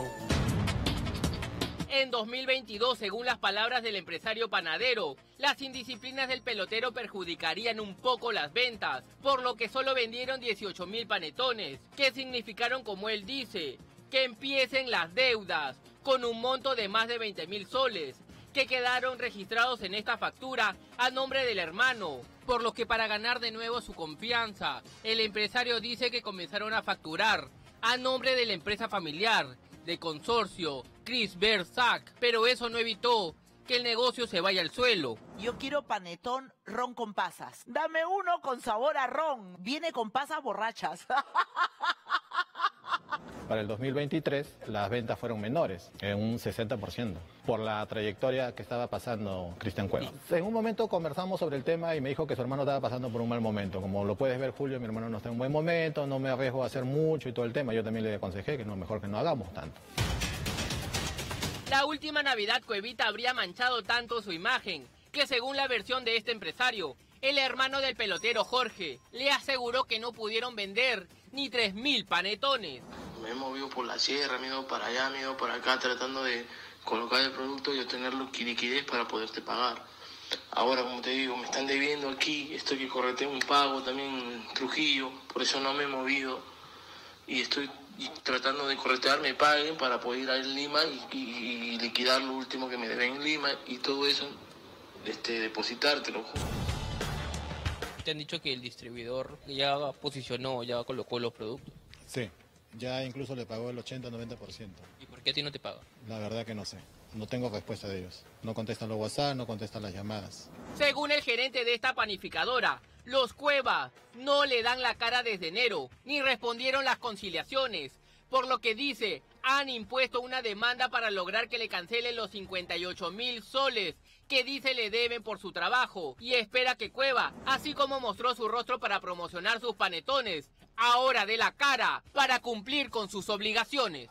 En dos mil veintidós, según las palabras del empresario panadero, las indisciplinas del pelotero perjudicarían un poco las ventas, por lo que solo vendieron dieciocho mil panetones, que significaron, como él dice, que empiecen las deudas, con un monto de más de veinte mil soles, que quedaron registrados en esta factura a nombre del hermano, por lo que para ganar de nuevo su confianza, el empresario dice que comenzaron a facturar a nombre de la empresa familiar, de consorcio Chris Bersac, pero eso no evitó que el negocio se vaya al suelo. Yo quiero panetón ron con pasas. Dame uno con sabor a ron. Viene con pasas borrachas. Para el dos mil veintitrés las ventas fueron menores, en un sesenta por ciento, por la trayectoria que estaba pasando Cristian Cueva. En un momento conversamos sobre el tema y me dijo que su hermano estaba pasando por un mal momento. Como lo puedes ver, Julio, mi hermano no está en un buen momento, no me arriesgo a hacer mucho y todo el tema. Yo también le aconsejé que no, mejor que no hagamos tanto. La última Navidad, Cuevita habría manchado tanto su imagen, que según la versión de este empresario, el hermano del pelotero Jorge le aseguró que no pudieron vender ni tres mil panetones. Me he movido por la sierra, me he ido para allá, me he ido para acá, tratando de colocar el producto y obtener liquidez para poderte pagar. Ahora, como te digo, me están debiendo aquí, estoy que correteé un pago también en Trujillo, por eso no me he movido y estoy tratando de corretear, me paguen para poder ir a Lima y, y, y liquidar lo último que me deben en Lima y todo eso, este, depositártelo. ¿Te han dicho que el distribuidor ya posicionó, ya colocó los productos? Sí, ya incluso le pagó el ochenta a noventa por ciento. ¿Y por qué a ti no te paga? La verdad que no sé, no tengo respuesta de ellos. No contestan los WhatsApp, no contestan las llamadas. Según el gerente de esta panificadora, los Cueva no le dan la cara desde enero, ni respondieron las conciliaciones, por lo que dice, han impuesto una demanda para lograr que le cancelen los cincuenta y ocho mil soles que dice le deben por su trabajo, y espera que Cueva, así como mostró su rostro para promocionar sus panetones, ahora dé la cara para cumplir con sus obligaciones.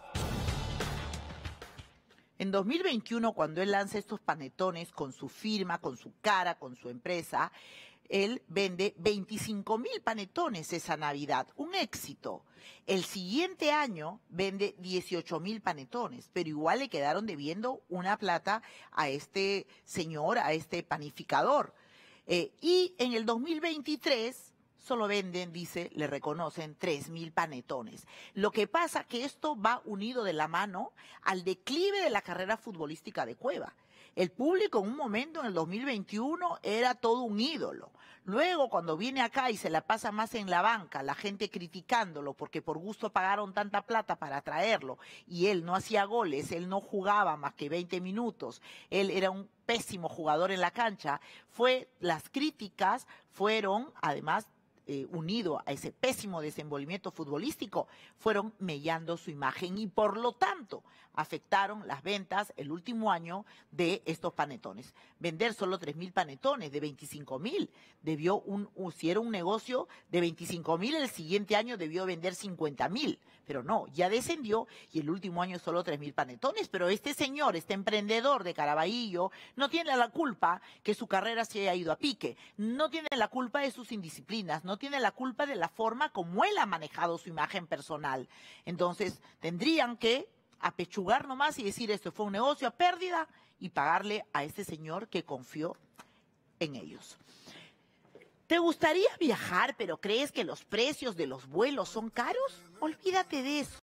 En dos mil veintiuno, cuando él lanza estos panetones con su firma, con su cara, con su empresa, él vende veinticinco mil panetones esa Navidad, un éxito. El siguiente año vende dieciocho mil panetones, pero igual le quedaron debiendo una plata a este señor, a este panificador. Eh, y en el dos mil veintitrés solo venden, dice, le reconocen tres mil panetones. Lo que pasa que esto va unido de la mano al declive de la carrera futbolística de Cueva. El público en un momento, en el dos mil veintiuno, era todo un ídolo. Luego, cuando viene acá y se la pasa más en la banca, la gente criticándolo porque por gusto pagaron tanta plata para traerlo y él no hacía goles, él no jugaba más que veinte minutos, él era un pésimo jugador en la cancha, fue, las críticas fueron, además, Eh, unido a ese pésimo desenvolvimiento futbolístico, fueron mellando su imagen y por lo tanto afectaron las ventas el último año de estos panetones. Vender solo tres mil panetones de veinticinco mil, debió un, un, si era un negocio de veinticinco mil, el siguiente año debió vender cincuenta mil, pero no, ya descendió y el último año solo tres mil panetones, pero este señor, este emprendedor de Caraballo, no tiene la culpa que su carrera se haya ido a pique, no tiene la culpa de sus indisciplinas, no tiene la culpa de la forma como él ha manejado su imagen personal. Entonces, tendrían que apechugar nomás y decir esto fue un negocio a pérdida y pagarle a este señor que confió en ellos. ¿Te gustaría viajar, pero crees que los precios de los vuelos son caros? Olvídate de eso.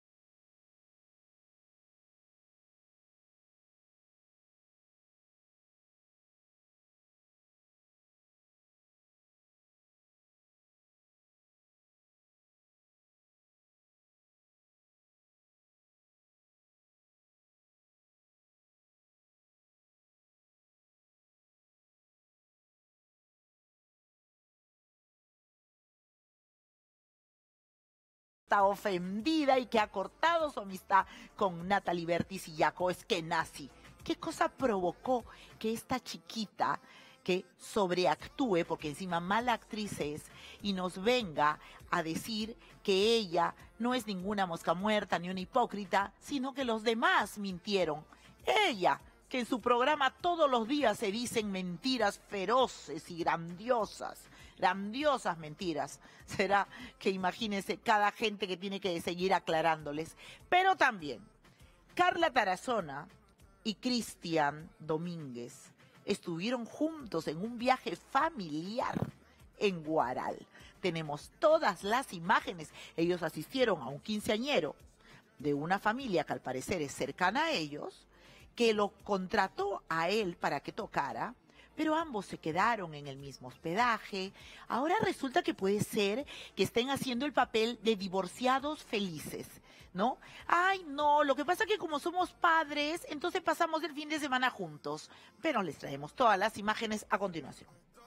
está ofendida y que ha cortado su amistad con Natalie Bertis y Jaco Eskenazi. ¿Qué cosa provocó que esta chiquita que sobreactúe, porque encima mala actriz es, y nos venga a decir que ella no es ninguna mosca muerta ni una hipócrita, sino que los demás mintieron? Ella, que en su programa todos los días se dicen mentiras feroces y grandiosas, grandiosas mentiras. Será que imagínense cada gente que tiene que seguir aclarándoles. Pero también, Carla Tarazona y Cristian Domínguez estuvieron juntos en un viaje familiar en Huaral. Tenemos todas las imágenes. Ellos asistieron a un quinceañero de una familia que al parecer es cercana a ellos, que lo contrató a él para que tocara, pero ambos se quedaron en el mismo hospedaje. Ahora resulta que puede ser que estén haciendo el papel de divorciados felices, ¿no? Ay, no, lo que pasa es que como somos padres, entonces pasamos el fin de semana juntos. Pero les traemos todas las imágenes a continuación.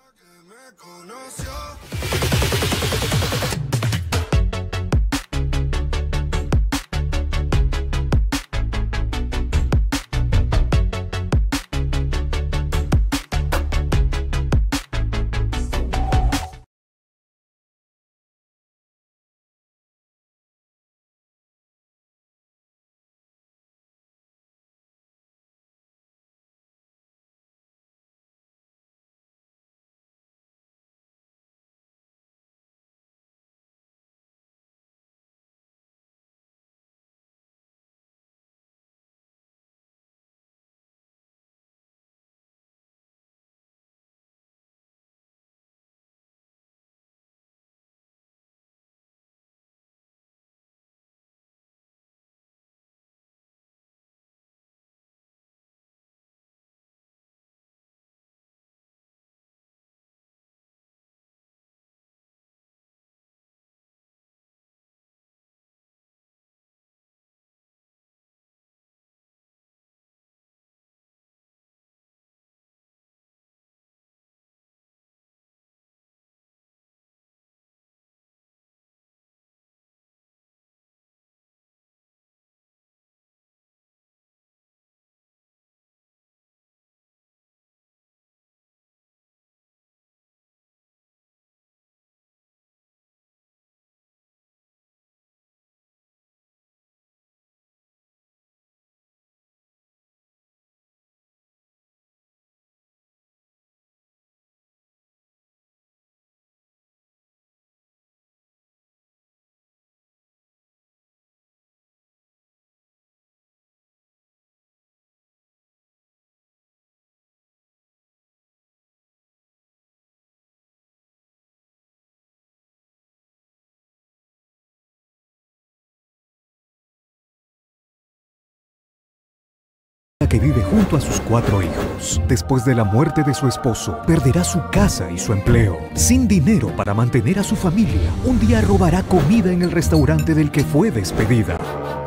Que vive junto a sus cuatro hijos. Después de la muerte de su esposo, perderá su casa y su empleo. Sin dinero para mantener a su familia, un día robará comida en el restaurante del que fue despedida.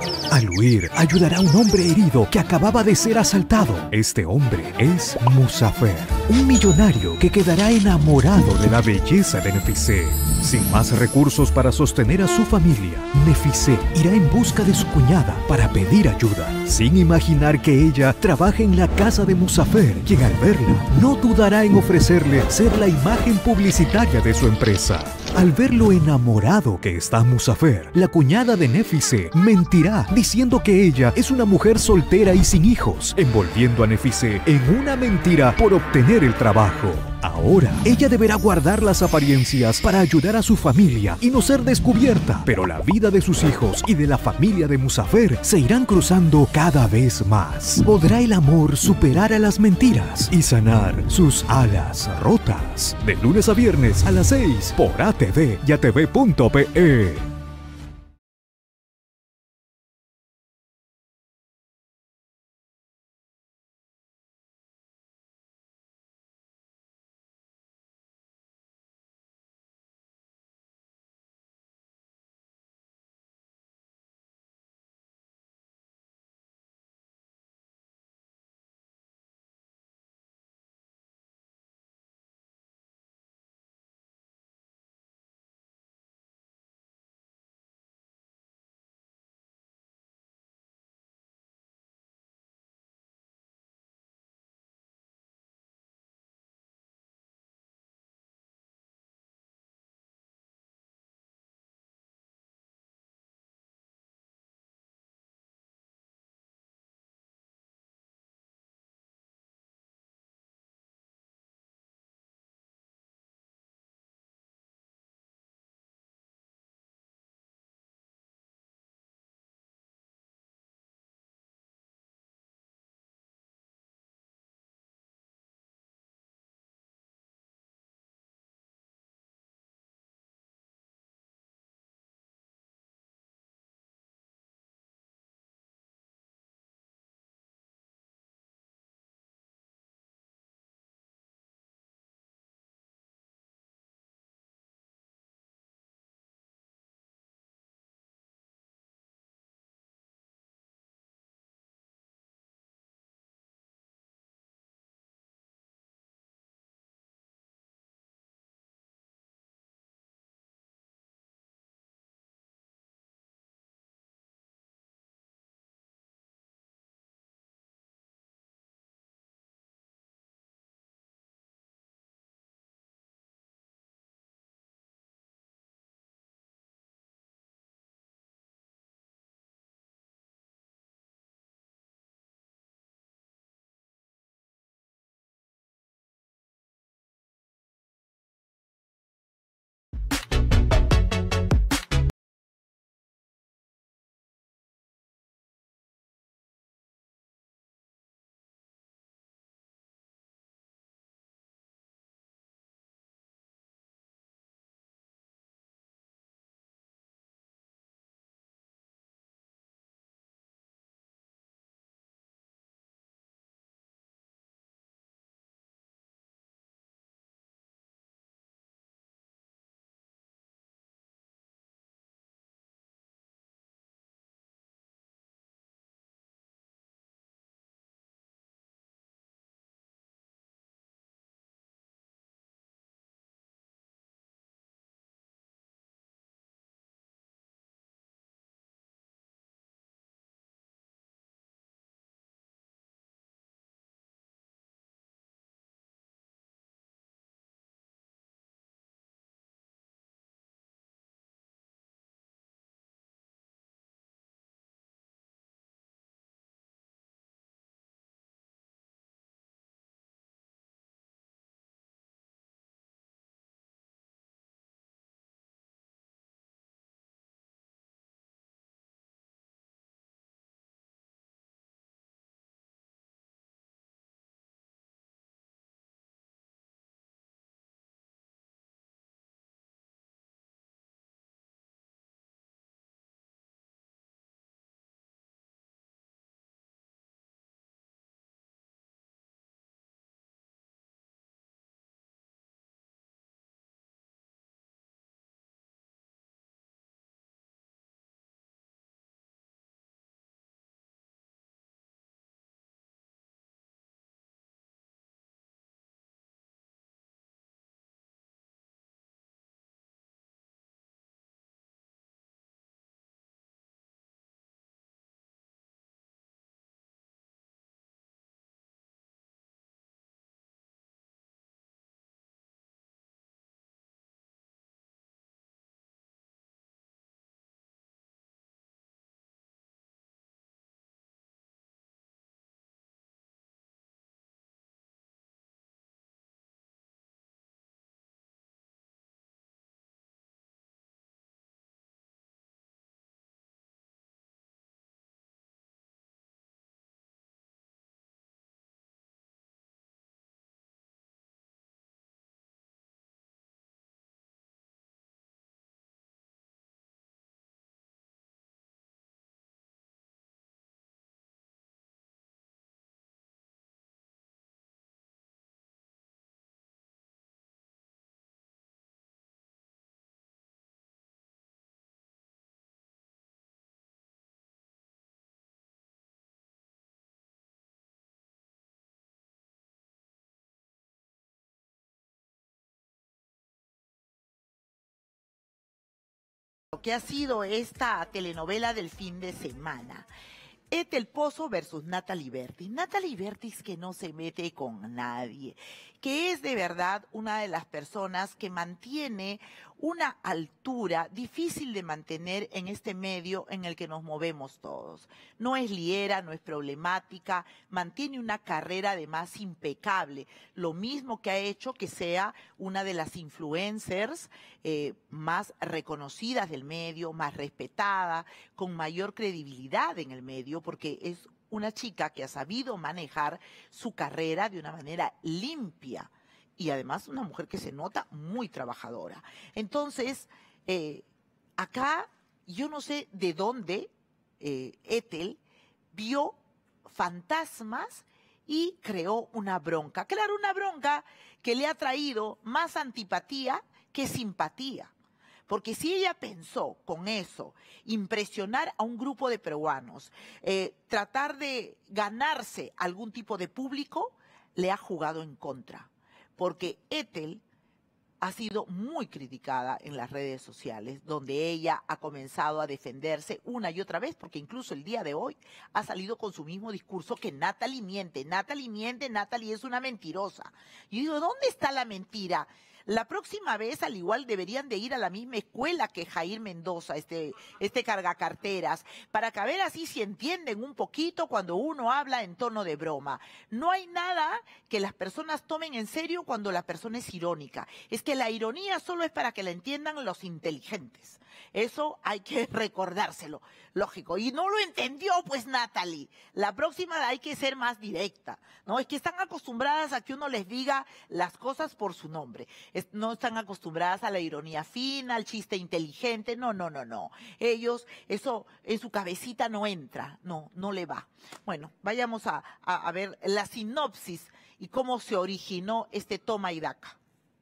Al huir, ayudará a un hombre herido que acababa de ser asaltado. Este hombre es Musafer, un millonario que quedará enamorado de la belleza de Nefisé. Sin más recursos para sostener a su familia, Nefisé irá en busca de su cuñada para pedir ayuda, sin imaginar que ella trabaja en la casa de Musafer, quien al verla no dudará en ofrecerle ser la imagen publicitaria de su empresa. Al ver lo enamorado que está Musafer, la cuñada de Nefisé mentirá diciendo que ella es una mujer soltera y sin hijos, envolviendo a Nefisé en una mentira por obtener el trabajo. Ahora, ella deberá guardar las apariencias para ayudar a su familia y no ser descubierta, pero la vida de sus hijos y de la familia de Musafer se irán cruzando cada vez más. ¿Podrá el amor superar a las mentiras y sanar sus alas rotas? De lunes a viernes a las seis por A T V y A T V punto P E. que ha sido esta telenovela del fin de semana. Ethel Pozo versus Natalie Bertis. Natalie Bertis que no se mete con nadie, que es de verdad una de las personas que mantiene una altura difícil de mantener en este medio en el que nos movemos todos. No es liera, no es problemática, mantiene una carrera además impecable, lo mismo que ha hecho que sea una de las influencers eh, más reconocidas del medio, más respetada, con mayor credibilidad en el medio, porque es una chica que ha sabido manejar su carrera de una manera limpia. Y además una mujer que se nota muy trabajadora. Entonces, eh, acá yo no sé de dónde eh, Ethel vio fantasmas y creó una bronca. Claro, una bronca que le ha traído más antipatía que simpatía. Porque si ella pensó con eso, impresionar a un grupo de peruanos, eh, tratar de ganarse algún tipo de público, le ha jugado en contra. Porque Ethel ha sido muy criticada en las redes sociales, donde ella ha comenzado a defenderse una y otra vez, porque incluso el día de hoy ha salido con su mismo discurso que Natalie miente, Natalie miente, Natalie es una mentirosa. Y digo, ¿dónde está la mentira? La próxima vez, al igual, deberían de ir a la misma escuela que Jair Mendoza, este, este cargacarteras, para que a ver así si entienden un poquito cuando uno habla en tono de broma. No hay nada que las personas tomen en serio cuando la persona es irónica. Es que la ironía solo es para que la entiendan los inteligentes. Eso hay que recordárselo, lógico. Y no lo entendió, pues, Natalie. La próxima hay que ser más directa, ¿no? Es que están acostumbradas a que uno les diga las cosas por su nombre. Es, no están acostumbradas a la ironía fina, al chiste inteligente. No, no, no, no. Ellos, eso en su cabecita no entra. No, no le va. Bueno, vayamos a, a, a ver la sinopsis y cómo se originó este toma y daca.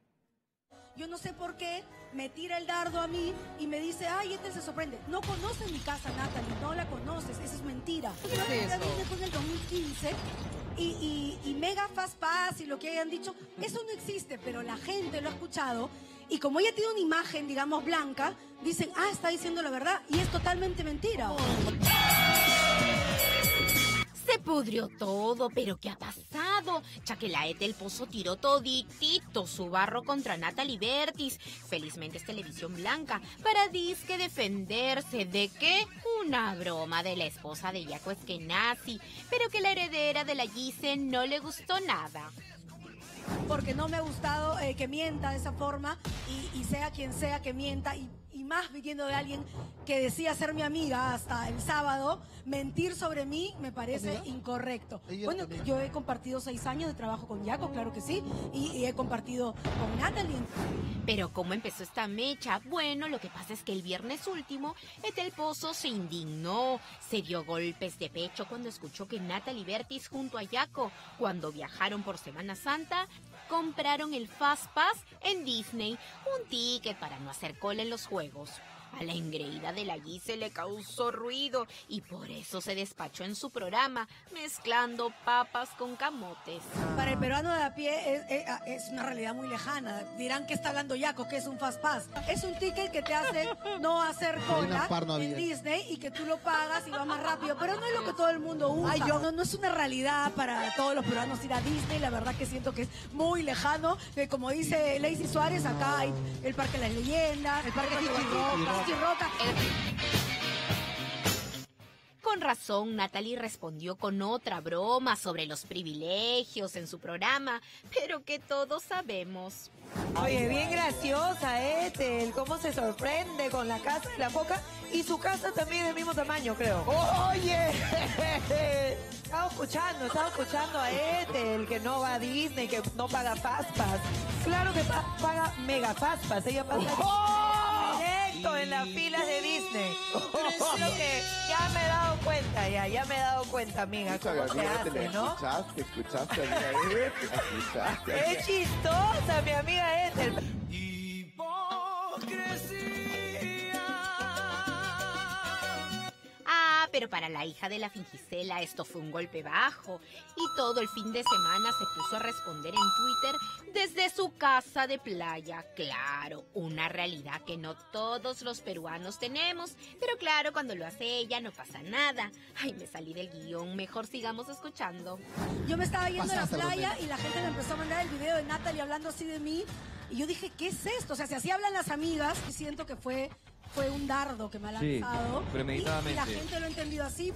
Yo no sé por qué me tira el dardo a mí y me dice, ay, este se sorprende. No conoces mi casa, Natalie, no la conoces, eso es mentira. ¿Qué es eso? Después del dos mil quince y, y, y Mega Fast Pass y lo que hayan dicho, eso no existe, pero la gente lo ha escuchado y como ella tiene una imagen, digamos, blanca, dicen, ah, está diciendo la verdad y es totalmente mentira. Oh. Se pudrió todo, pero ¿qué ha pasado? Ya que la Ethel Pozo tiró toditito su barro contra Natalie Bertis. Felizmente es televisión blanca para disque defenderse de que una broma de la esposa de Jaco Eskenazi, pero que la heredera de la Gise no le gustó nada. Porque no me ha gustado eh, que mienta de esa forma y, y sea quien sea que mienta y, y más viniendo de alguien que decía ser mi amiga hasta el sábado, mentir sobre mí me parece incorrecto. Bueno, yo he compartido seis años de trabajo con Jaco, claro que sí, y, y he compartido con Natalie. Pero ¿cómo empezó esta mecha? Bueno, lo que pasa es que el viernes último, Ethel Pozo se indignó, se dio golpes de pecho cuando escuchó que Natalie Bertis junto a Jaco, cuando viajaron por Semana Santa, compraron el Fast Pass en Disney, un ticket para no hacer cola en los juegos. A la engreída de la Gise le causó ruido y por eso se despachó en su programa, mezclando papas con camotes. Para el peruano de a pie es, es, es una realidad muy lejana. Dirán que está hablando Jaco, que es un Fast Pass. Es un ticket que te hace no hacer cola en Disney y que tú lo pagas y va más rápido, pero no es lo que todo el mundo usa. Ay, yo, no, no es una realidad para todos los peruanos ir a Disney, la verdad que siento que es muy lejano. Eh, como dice Lacey Suárez, acá hay el Parque de las Leyendas, el Parque de Roca. Con razón, Natalie respondió con otra broma sobre los privilegios en su programa, pero que todos sabemos. Oye, bien graciosa, Ethel, cómo se sorprende con la casa de la Foca y su casa también del mismo tamaño, creo. ¡Oye! Estaba escuchando, estaba escuchando a Ethel, que no va a Disney, que no paga Fast Pass. Claro que pa paga Mega Fast Pass, ella paga ¡oh! directo en las filas de Disney. Es lo que ya me he dado cuenta, ya, ya me he dado cuenta, amiga, cómo se hace, ¿no? Escuchaste, escuchaste, amiga Ethel, escuchaste. Es chistosa, mi amiga Ethel. Ah, Pero para la hija de la Fingisela esto fue un golpe bajo y todo el fin de semana se puso a responder en Twitter desde su casa de playa. Claro, una realidad que no todos los peruanos tenemos, pero claro, cuando lo hace ella no pasa nada. Ay, me salí del guión, mejor sigamos escuchando. Yo me estaba yendo a la playa y la gente me empezó a mandar el video de Natalie hablando así de mí y yo dije, ¿qué es esto? O sea, si así hablan las amigas, y siento que fue... Fue un dardo que me ha lanzado. Sí, premeditadamente. Y, y la gente lo ha entendido así.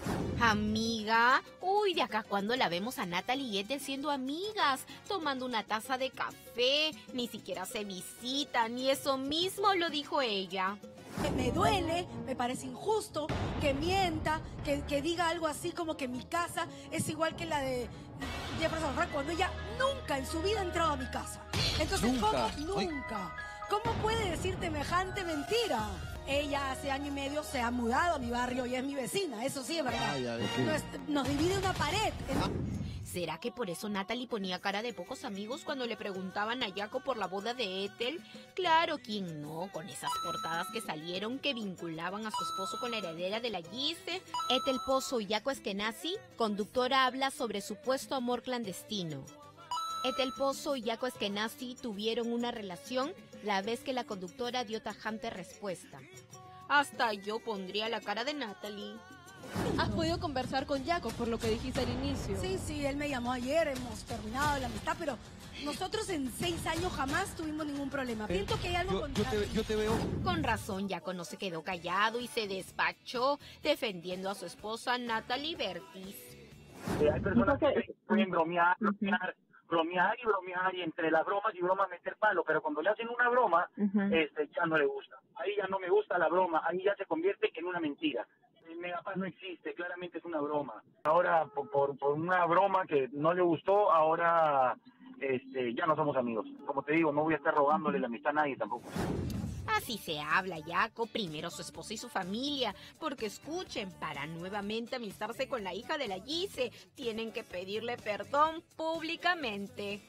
Amiga, uy, de acá cuando la vemos a Natalie y Ethel siendo amigas, tomando una taza de café, ni siquiera se visitan, y eso mismo lo dijo ella. Me duele, me parece injusto que mienta, que, que diga algo así como que mi casa es igual que la de Jefferson Frank, cuando ella nunca en su vida ha entrado a mi casa. Entonces, ¿nunca? ¿Cómo? Nunca. ¿Cómo puede decir semejante mentira? Ella hace año y medio se ha mudado a mi barrio y es mi vecina, eso sí es verdad. Ay, ay, nos, nos divide una pared. ¿Será que por eso Natalie ponía cara de pocos amigos cuando le preguntaban a Jaco por la boda de Ethel? Claro, ¿quién no? Con esas portadas que salieron que vinculaban a su esposo con la heredera de la Gise. Ethel Pozo y Jaco Eskenazi, conductora, habla sobre supuesto amor clandestino. Ethel Pozo y Jaco Eskenazi tuvieron una relación la vez que la conductora dio tajante respuesta. Hasta yo pondría la cara de Natalie. ¿Has podido conversar con Jaco por lo que dijiste al inicio? Sí, sí, él me llamó ayer, hemos terminado la amistad, pero nosotros en seis años jamás tuvimos ningún problema. Eh, Siento que hay algo yo, con yo te, yo te veo. Con razón, Jaco no se quedó callado y se despachó defendiendo a su esposa Natalie Bertis. Eh, hay personas que pueden bromear, bromear. bromear y bromear y entre las bromas y bromas meter palo, pero cuando le hacen una broma, uh-huh. este, ya no le gusta. Ahí ya no me gusta la broma, ahí ya se convierte en una mentira. El Megapaz no existe, claramente es una broma. Ahora, por, por, por una broma que no le gustó, ahora este, ya no somos amigos. Como te digo, no voy a estar rogándole la amistad a nadie tampoco. Así se habla, Jaco, primero su esposa y su familia, porque escuchen, para nuevamente amistarse con la hija de la Gise, tienen que pedirle perdón públicamente.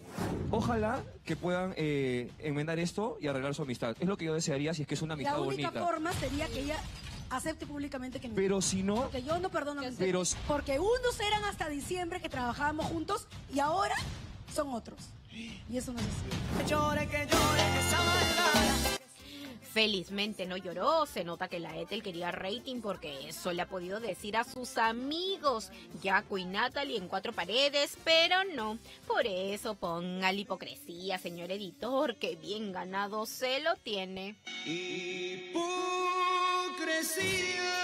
Ojalá que puedan eh, enmendar esto y arreglar su amistad. Es lo que yo desearía si es que es una amistad bonita. La única bonita. forma sería que ella acepte públicamente que no. Pero si no... Porque yo no perdono a mis pero... Porque unos eran hasta diciembre que trabajábamos juntos y ahora son otros. Y eso no es así. Que llore, que llore, esa maldad. Felizmente no lloró, se nota que la Ethel quería rating porque eso le ha podido decir a sus amigos, Jaco y Natalie en cuatro paredes, pero no. Por eso ponga la hipocresía, señor editor, que bien ganado se lo tiene. Hipocresía.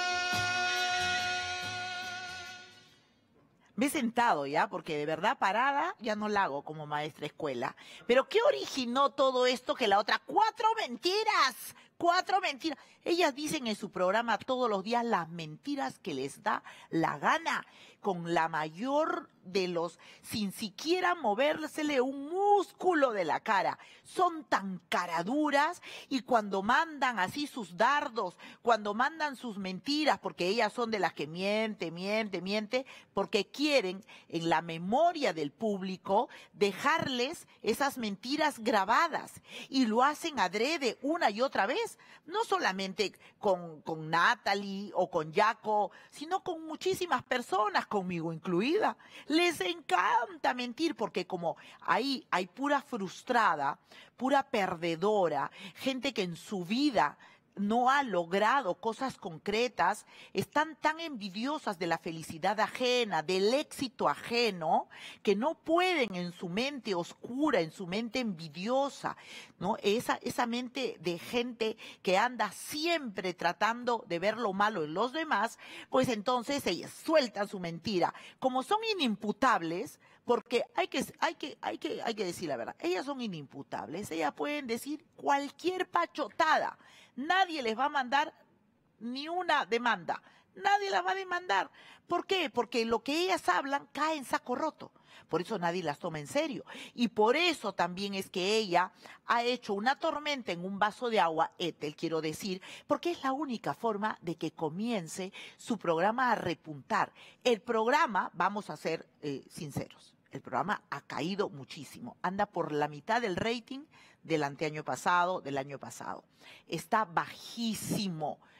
Me he sentado ya, porque de verdad parada ya no la hago como maestra escuela. Pero ¿qué originó todo esto que la otra? ¡Cuatro mentiras! ¡Cuatro mentiras! Ellas dicen en su programa todos los días las mentiras que les da la gana, con la mayor de los, sin siquiera movérsele un músculo de la cara. Son tan caraduras y cuando mandan así sus dardos, cuando mandan sus mentiras, porque ellas son de las que miente, miente, miente, porque quieren en la memoria del público dejarles esas mentiras grabadas y lo hacen adrede una y otra vez, no solamente con, con Natalie o con Jaco, sino con muchísimas personas, conmigo incluida. Les encanta mentir porque como ahí hay pura frustrada, pura perdedora, gente que en su vida no ha logrado cosas concretas, están tan envidiosas de la felicidad ajena, del éxito ajeno, que no pueden en su mente oscura, en su mente envidiosa, ¿no? Esa, esa mente de gente que anda siempre tratando de ver lo malo en los demás, pues entonces ellas sueltan su mentira. Como son inimputables, porque hay que, hay que, hay que, hay que decir la verdad, ellas son inimputables, ellas pueden decir cualquier pachotada. Nadie les va a mandar ni una demanda. Nadie las va a demandar. ¿Por qué? Porque lo que ellas hablan cae en saco roto. Por eso nadie las toma en serio. Y por eso también es que ella ha hecho una tormenta en un vaso de agua, Ethel, quiero decir, porque es la única forma de que comience su programa a repuntar. El programa, vamos a ser eh, sinceros, el programa ha caído muchísimo. Anda por la mitad del rating del anteaño pasado, del año pasado. Está bajísimo,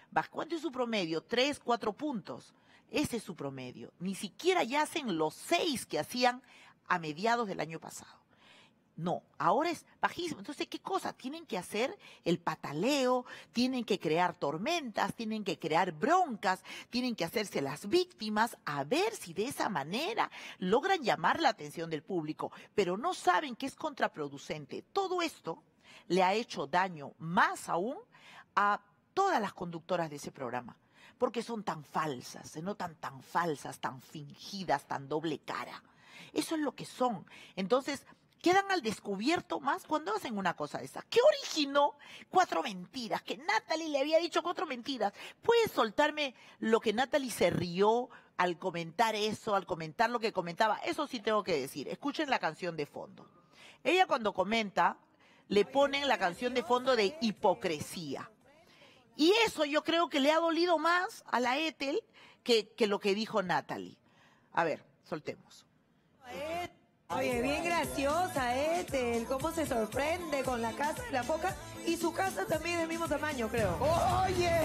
¿Cuánto es su promedio? Tres, cuatro puntos. Ese es su promedio. Ni siquiera ya hacen los seis que hacían a mediados del año pasado. No, ahora es bajísimo. Entonces, ¿qué cosa? Tienen que hacer el pataleo, tienen que crear tormentas, tienen que crear broncas, tienen que hacerse las víctimas, a ver si de esa manera logran llamar la atención del público, pero no saben que es contraproducente. Todo esto le ha hecho daño más aún a todas las conductoras de ese programa, porque son tan falsas, se notan tan falsas, tan fingidas, tan doble cara. Eso es lo que son. Entonces, quedan al descubierto más cuando hacen una cosa de esa. ¿Qué originó cuatro mentiras? Que Natalie le había dicho cuatro mentiras. ¿Puedes soltarme lo que Natalie se rió al comentar eso, al comentar lo que comentaba? Eso sí tengo que decir. Escuchen la canción de fondo. Ella cuando comenta, le ponen la canción de fondo de hipocresía. Y eso yo creo que le ha dolido más a la Ethel que, que lo que dijo Natalie. A ver, soltemos. Oye, bien graciosa, Ethel, cómo se sorprende con la casa de la foca y su casa también del mismo tamaño, creo. Oye,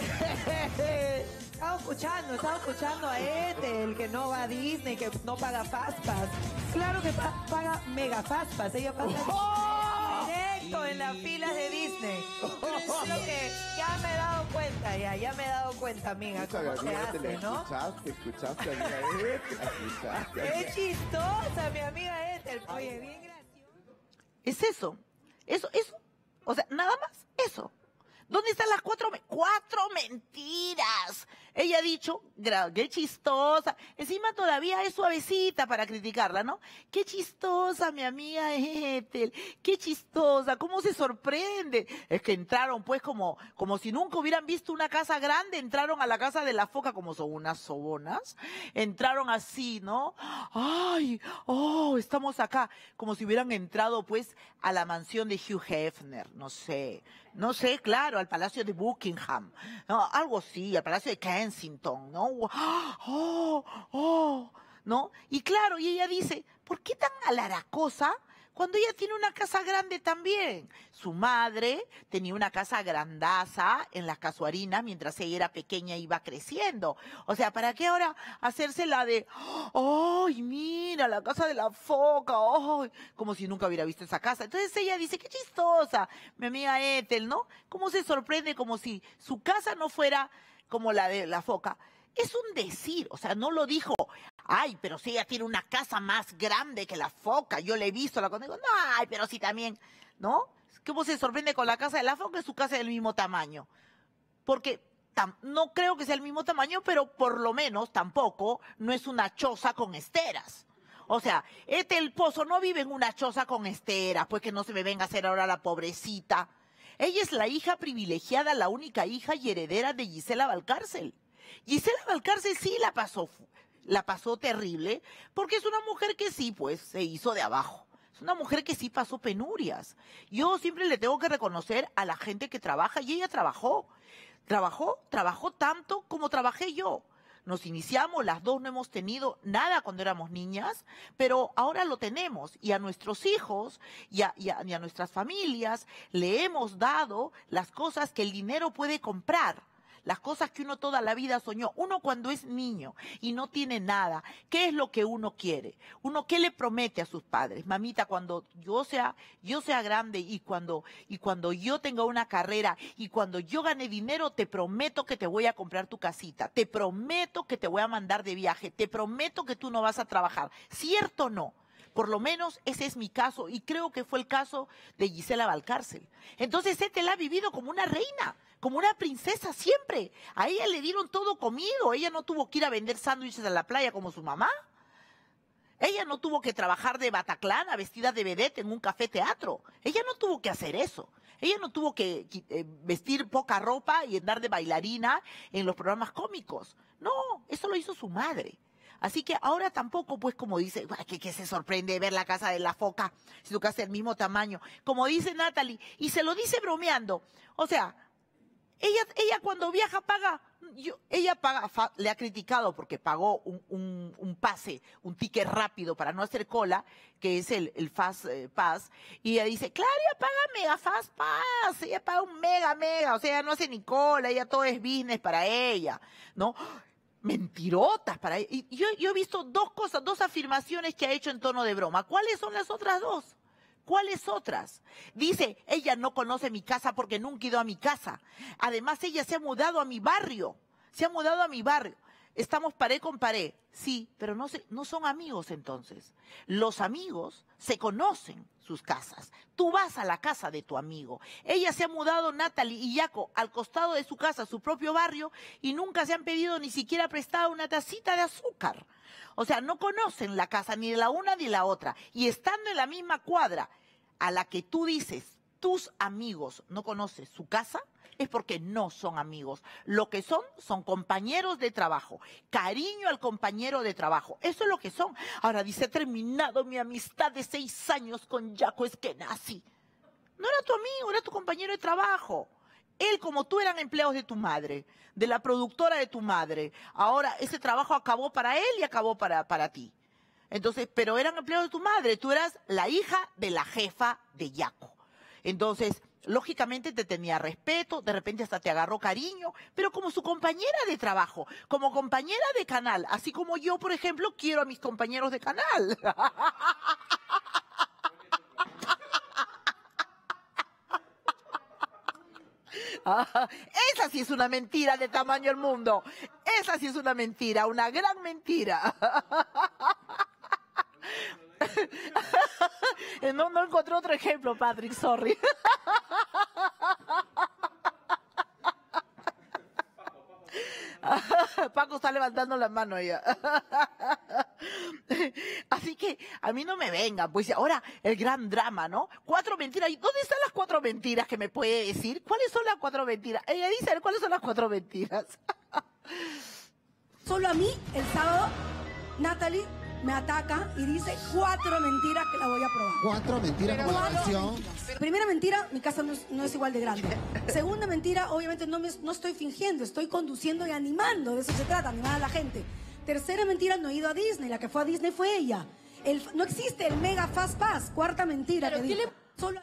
estaba escuchando, estaba escuchando a Ethel, que no va a Disney, que no paga Fastpass. Claro que pa paga Mega Fastpass, ella paga oh. directo en las filas de Disney. Creo que ya me he dado cuenta, ya, ya me he dado cuenta, amiga, cómo se hace, ¿no? Escuchaste, escuchaste, amiga Ethel, escuchaste. Qué chistosa, mi amiga Ethel. Oye, bien gracioso. Es eso, eso, eso. O sea, nada más, eso. ¿Dónde están las cuatro, cuatro mentiras? Ella ha dicho, qué chistosa. Encima todavía es suavecita para criticarla, ¿no? Qué chistosa, mi amiga Ethel. Qué chistosa. ¿Cómo se sorprende? Es que entraron, pues, como, como si nunca hubieran visto una casa grande. Entraron a la casa de la foca como son unas sobonas. Entraron así, ¿no? Ay, oh, estamos acá. Como si hubieran entrado, pues, a la mansión de Hugh Hefner. No sé. No sé, claro, al Palacio de Buckingham, no, algo así, al Palacio de Kensington, ¿no? Oh, oh, ¿no? Y claro, y ella dice, ¿por qué tan alaracosa cuando ella tiene una casa grande también? Su madre tenía una casa grandaza en las Casuarinas mientras ella era pequeña e iba creciendo. O sea, ¿para qué ahora hacerse la de, ¡ay, mira, la casa de la foca! ¡Ay! Como si nunca hubiera visto esa casa. Entonces ella dice, qué chistosa, mi amiga Ethel, ¿no? Cómo se sorprende, como si su casa no fuera como la de la foca. Es un decir, o sea, no lo dijo, ay, pero si ella tiene una casa más grande que la foca, yo le he visto, la conozco, no, ay, pero sí también, ¿no? ¿Cómo se sorprende con la casa de la foca? Es su casa del mismo tamaño. Porque tam, no creo que sea el mismo tamaño, pero por lo menos tampoco no es una choza con esteras. O sea, Ethel Pozo no vive en una choza con esteras, pues que no se me venga a hacer ahora la pobrecita. Ella es la hija privilegiada, la única hija y heredera de Gisela Valcárcel. Gisela Valcárcel sí la pasó, la pasó terrible, porque es una mujer que sí, pues, se hizo de abajo. Es una mujer que sí pasó penurias. Yo siempre le tengo que reconocer a la gente que trabaja, y ella trabajó. Trabajó, trabajó tanto como trabajé yo. Nos iniciamos, las dos no hemos tenido nada cuando éramos niñas, pero ahora lo tenemos. Y a nuestros hijos y a, y a, y a nuestras familias le hemos dado las cosas que el dinero puede comprar. Las cosas que uno toda la vida soñó. Uno cuando es niño y no tiene nada, ¿qué es lo que uno quiere? Uno, ¿qué le promete a sus padres? Mamita, cuando yo sea, yo sea grande y cuando, y cuando yo tenga una carrera y cuando yo gane dinero, te prometo que te voy a comprar tu casita. Te prometo que te voy a mandar de viaje. Te prometo que tú no vas a trabajar. ¿Cierto o no? Por lo menos ese es mi caso y creo que fue el caso de Gisela Valcárcel. Entonces Ethel ha vivido como una reina, como una princesa siempre. A ella le dieron todo comido. Ella no tuvo que ir a vender sándwiches a la playa como su mamá. Ella no tuvo que trabajar de bataclana, vestida de vedette en un café teatro. Ella no tuvo que hacer eso. Ella no tuvo que eh, vestir poca ropa y andar de bailarina en los programas cómicos. No, eso lo hizo su madre. Así que ahora tampoco, pues como dice, que, que se sorprende ver la casa de la foca, si su casa es del mismo tamaño. Como dice Natalie, y se lo dice bromeando. O sea, ella, ella cuando viaja paga yo, ella paga, fa, le ha criticado porque pagó un, un, un pase, un ticket rápido para no hacer cola, que es el, el Fast eh, Pass, y ella dice, claro, ella paga mega Fast Pass, ella paga un mega, mega, o sea, ella no hace ni cola, ella todo es business para ella, ¿no? Mentirotas para ella. Y yo, yo he visto dos cosas, dos afirmaciones que ha hecho en tono de broma. ¿Cuáles son las otras dos? ¿Cuáles otras? Dice, ella no conoce mi casa porque nunca he ido a mi casa. Además, ella se ha mudado a mi barrio. Se ha mudado a mi barrio. Estamos pared con pared. Sí, pero no, se, no son amigos entonces. Los amigos se conocen sus casas. Tú vas a la casa de tu amigo. Ella se ha mudado, Natalie y Jaco, al costado de su casa, su propio barrio, y nunca se han pedido ni siquiera prestado una tacita de azúcar. O sea, no conocen la casa ni de la una ni de la otra. Y estando en la misma cuadra a la que tú dices, tus amigos no conocen su casa, es porque no son amigos. Lo que son, son compañeros de trabajo. Cariño al compañero de trabajo. Eso es lo que son. Ahora dice, he terminado mi amistad de seis años con Jaco Eskenazi. No era tu amigo, era tu compañero de trabajo. Él como tú eran empleados de tu madre, de la productora de tu madre. Ahora ese trabajo acabó para él y acabó para, para ti. Entonces, pero eran empleados de tu madre. Tú eras la hija de la jefa de Jaco. Entonces, lógicamente te tenía respeto, de repente hasta te agarró cariño, pero como su compañera de trabajo, como compañera de canal, así como yo, por ejemplo, quiero a mis compañeros de canal. Ah, esa sí es una mentira de tamaño del mundo. Esa sí es una mentira, una gran mentira. No, no encontré otro ejemplo, Patrick, sorry. Paco está levantando la mano ella. Así que a mí no me vengan, pues ahora el gran drama, ¿no? Cuatro mentiras. ¿Y dónde están las cuatro mentiras que me puede decir? ¿Cuáles son las cuatro mentiras? Ella dice, ¿cuáles son las cuatro mentiras? Solo a mí, el sábado, Natalie me ataca y dice cuatro mentiras que la voy a probar. Cuatro mentiras como la canción. Primera mentira, mi casa no es, no es igual de grande. Segunda mentira, obviamente no, me, no estoy fingiendo, estoy conduciendo y animando, de eso se trata, animar a la gente. Tercera mentira, no he ido a Disney, la que fue a Disney fue ella. El, no existe el Mega Fast Pass. Cuarta mentira. Que digo, le... solo...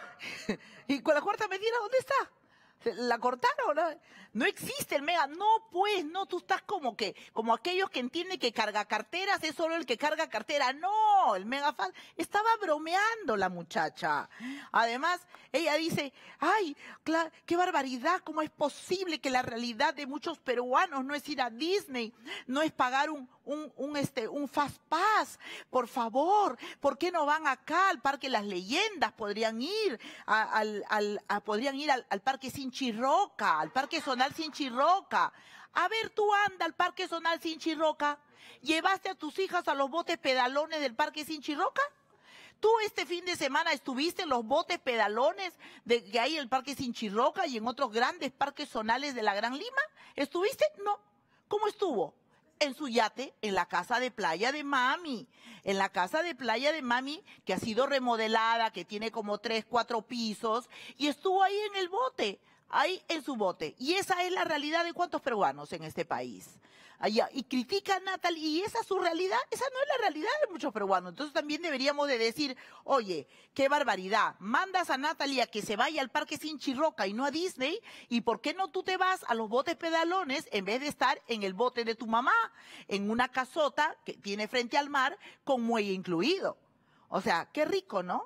¿Y con la cuarta mentira dónde está? ¿La cortaron? ¿No? No existe el mega, no pues, no, tú estás como que, como aquellos que entienden que carga carteras es solo el que carga cartera, no, el mega fan, estaba bromeando la muchacha. Además, ella dice, ay, claro, qué barbaridad, cómo es posible que la realidad de muchos peruanos no es ir a Disney, no es pagar un, un, un, este, un Fast Pass, por favor, ¿por qué no van acá al Parque Las Leyendas? Podrían ir, a, al, al, a, podrían ir al, al Parque Sinchirroca, al Parque Zonal Sinchirroca. A ver, tú anda al Parque Zonal Sinchirroca. ¿Llevaste a tus hijas a los botes pedalones del Parque Sinchirroca? ¿Tú este fin de semana estuviste en los botes pedalones de que hay en el Parque Sinchirroca y en otros grandes parques zonales de la Gran Lima? ¿Estuviste? No. ¿Cómo estuvo? En su yate, en la casa de playa de mami. En la casa de playa de mami, que ha sido remodelada, que tiene como tres, cuatro pisos, y estuvo ahí en el bote. Ahí en su bote. Y esa es la realidad de cuántos peruanos en este país. Allá, y critica a Natalie, y esa es su realidad, esa no es la realidad de muchos peruanos. Entonces también deberíamos de decir, oye, qué barbaridad, mandas a Natalie a que se vaya al Parque Sinchirroca y no a Disney, y ¿por qué no tú te vas a los botes pedalones en vez de estar en el bote de tu mamá, en una casota que tiene frente al mar con muelle incluido? O sea, qué rico, ¿no?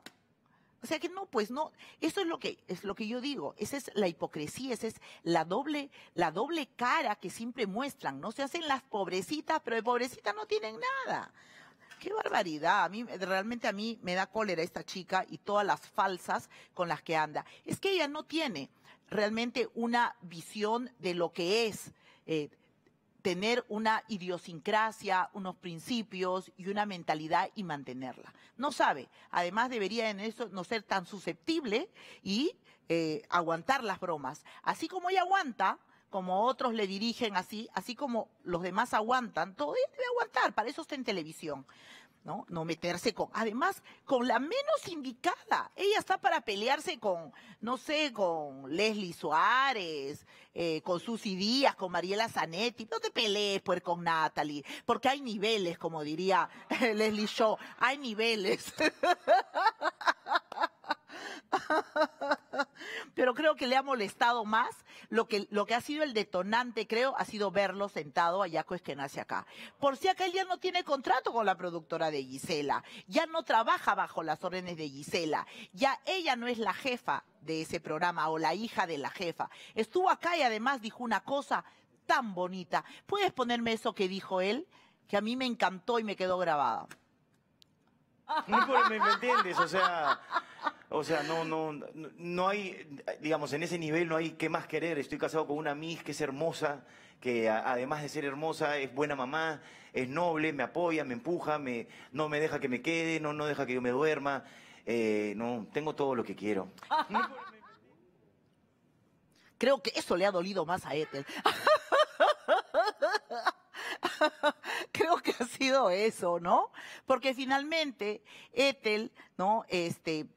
O sea que no, pues no, eso es lo que es lo que yo digo, esa es la hipocresía, esa es la doble, la doble cara que siempre muestran, ¿no? Se hacen las pobrecitas, pero de pobrecitas no tienen nada. Qué barbaridad, a mí realmente a mí me da cólera esta chica y todas las falsas con las que anda. Es que ella no tiene realmente una visión de lo que es eh, tener una idiosincrasia, unos principios y una mentalidad y mantenerla. No sabe. Además debería en eso no ser tan susceptible y eh, aguantar las bromas. Así como ella aguanta, como otros le dirigen así, así como los demás aguantan, todo ella debe aguantar, para eso está en televisión. ¿no? No meterse con, además, con la menos indicada. Ella está para pelearse con, no sé, con Leslie Suárez, eh, con Susy Díaz, con Mariela Zanetti. No te pelees, pues, con Natalie, porque hay niveles, como diría Leslie Shaw, hay niveles. Pero creo que le ha molestado más, lo que, lo que ha sido el detonante, creo, ha sido verlo sentado a Yaco Eskenazi acá. Por si acá él ya no tiene contrato con la productora de Gisela, ya no trabaja bajo las órdenes de Gisela, ya ella no es la jefa de ese programa o la hija de la jefa. Estuvo acá y además dijo una cosa tan bonita. ¿Puedes ponerme eso que dijo él? Que a mí me encantó y me quedó grabada. ¿Me, me entiendes? O sea... O sea, no, no, no hay, digamos, en ese nivel no hay qué más querer. Estoy casado con una Miss que es hermosa, que a, además de ser hermosa, es buena mamá, es noble, me apoya, me empuja, me, no me deja que me quede, no, no deja que yo me duerma. Eh, no, tengo todo lo que quiero. Creo que eso le ha dolido más a Ethel. Creo que ha sido eso, ¿no? Porque finalmente Ethel, ¿no? Este...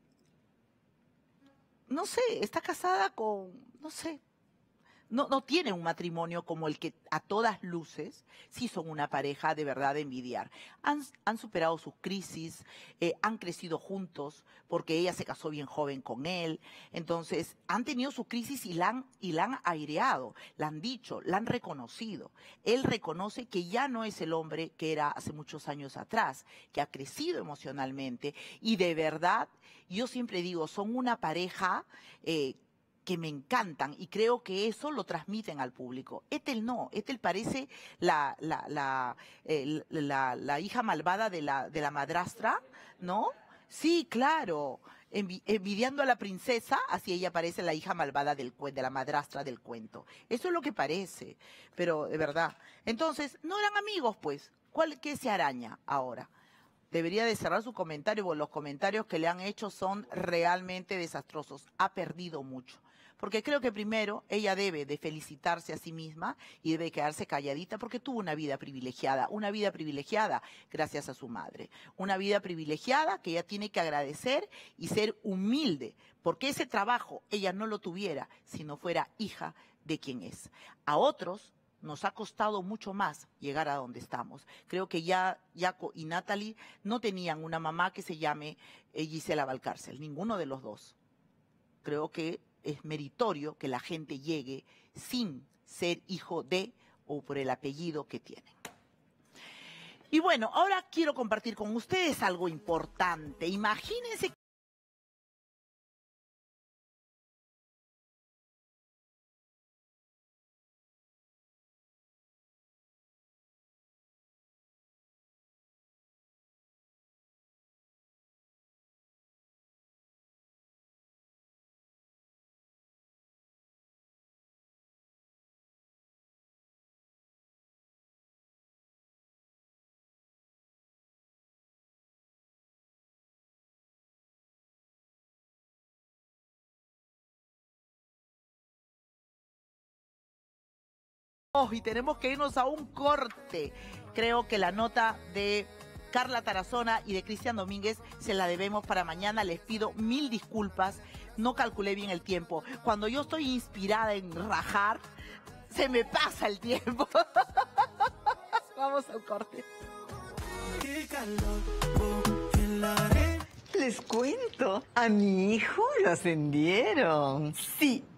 no sé, está casada con, no sé, no, no tiene un matrimonio como el que a todas luces sí son una pareja de verdad de envidiar. Han, han superado sus crisis, eh, han crecido juntos porque ella se casó bien joven con él. Entonces han tenido su crisis y la han, y la han aireado, la han dicho, la han reconocido. Él reconoce que ya no es el hombre que era hace muchos años atrás, que ha crecido emocionalmente y de verdad, yo siempre digo, son una pareja eh, que me encantan y creo que eso lo transmiten al público. Ethel no, Ethel parece la, la, la, eh, la, la hija malvada de la, de la madrastra, ¿no? Sí, claro, Envi envidiando a la princesa, así ella parece la hija malvada del de la madrastra del cuento. Eso es lo que parece, pero de verdad. Entonces, no eran amigos, pues. ¿Cuál, qué se araña ahora? Debería de cerrar su comentario, porque los comentarios que le han hecho son realmente desastrosos. Ha perdido mucho. Porque creo que primero ella debe de felicitarse a sí misma y debe quedarse calladita porque tuvo una vida privilegiada, una vida privilegiada gracias a su madre. Una vida privilegiada que ella tiene que agradecer y ser humilde, porque ese trabajo ella no lo tuviera si no fuera hija de quien es. A otros nos ha costado mucho más llegar a donde estamos. Creo que ya Yaco y Natalie no tenían una mamá que se llame eh, Gisela Valcárcel, ninguno de los dos. Creo que es meritorio que la gente llegue sin ser hijo de o por el apellido que tienen. Y bueno, ahora quiero compartir con ustedes algo importante. Imagínense que Oh, y tenemos que irnos a un corte. Creo que la nota de Carla Tarazona y de Cristian Domínguez se la debemos para mañana. Les pido mil disculpas. No calculé bien el tiempo. Cuando yo estoy inspirada en rajar, se me pasa el tiempo. Vamos al corte. Les cuento, a mi hijo lo ascendieron. Sí.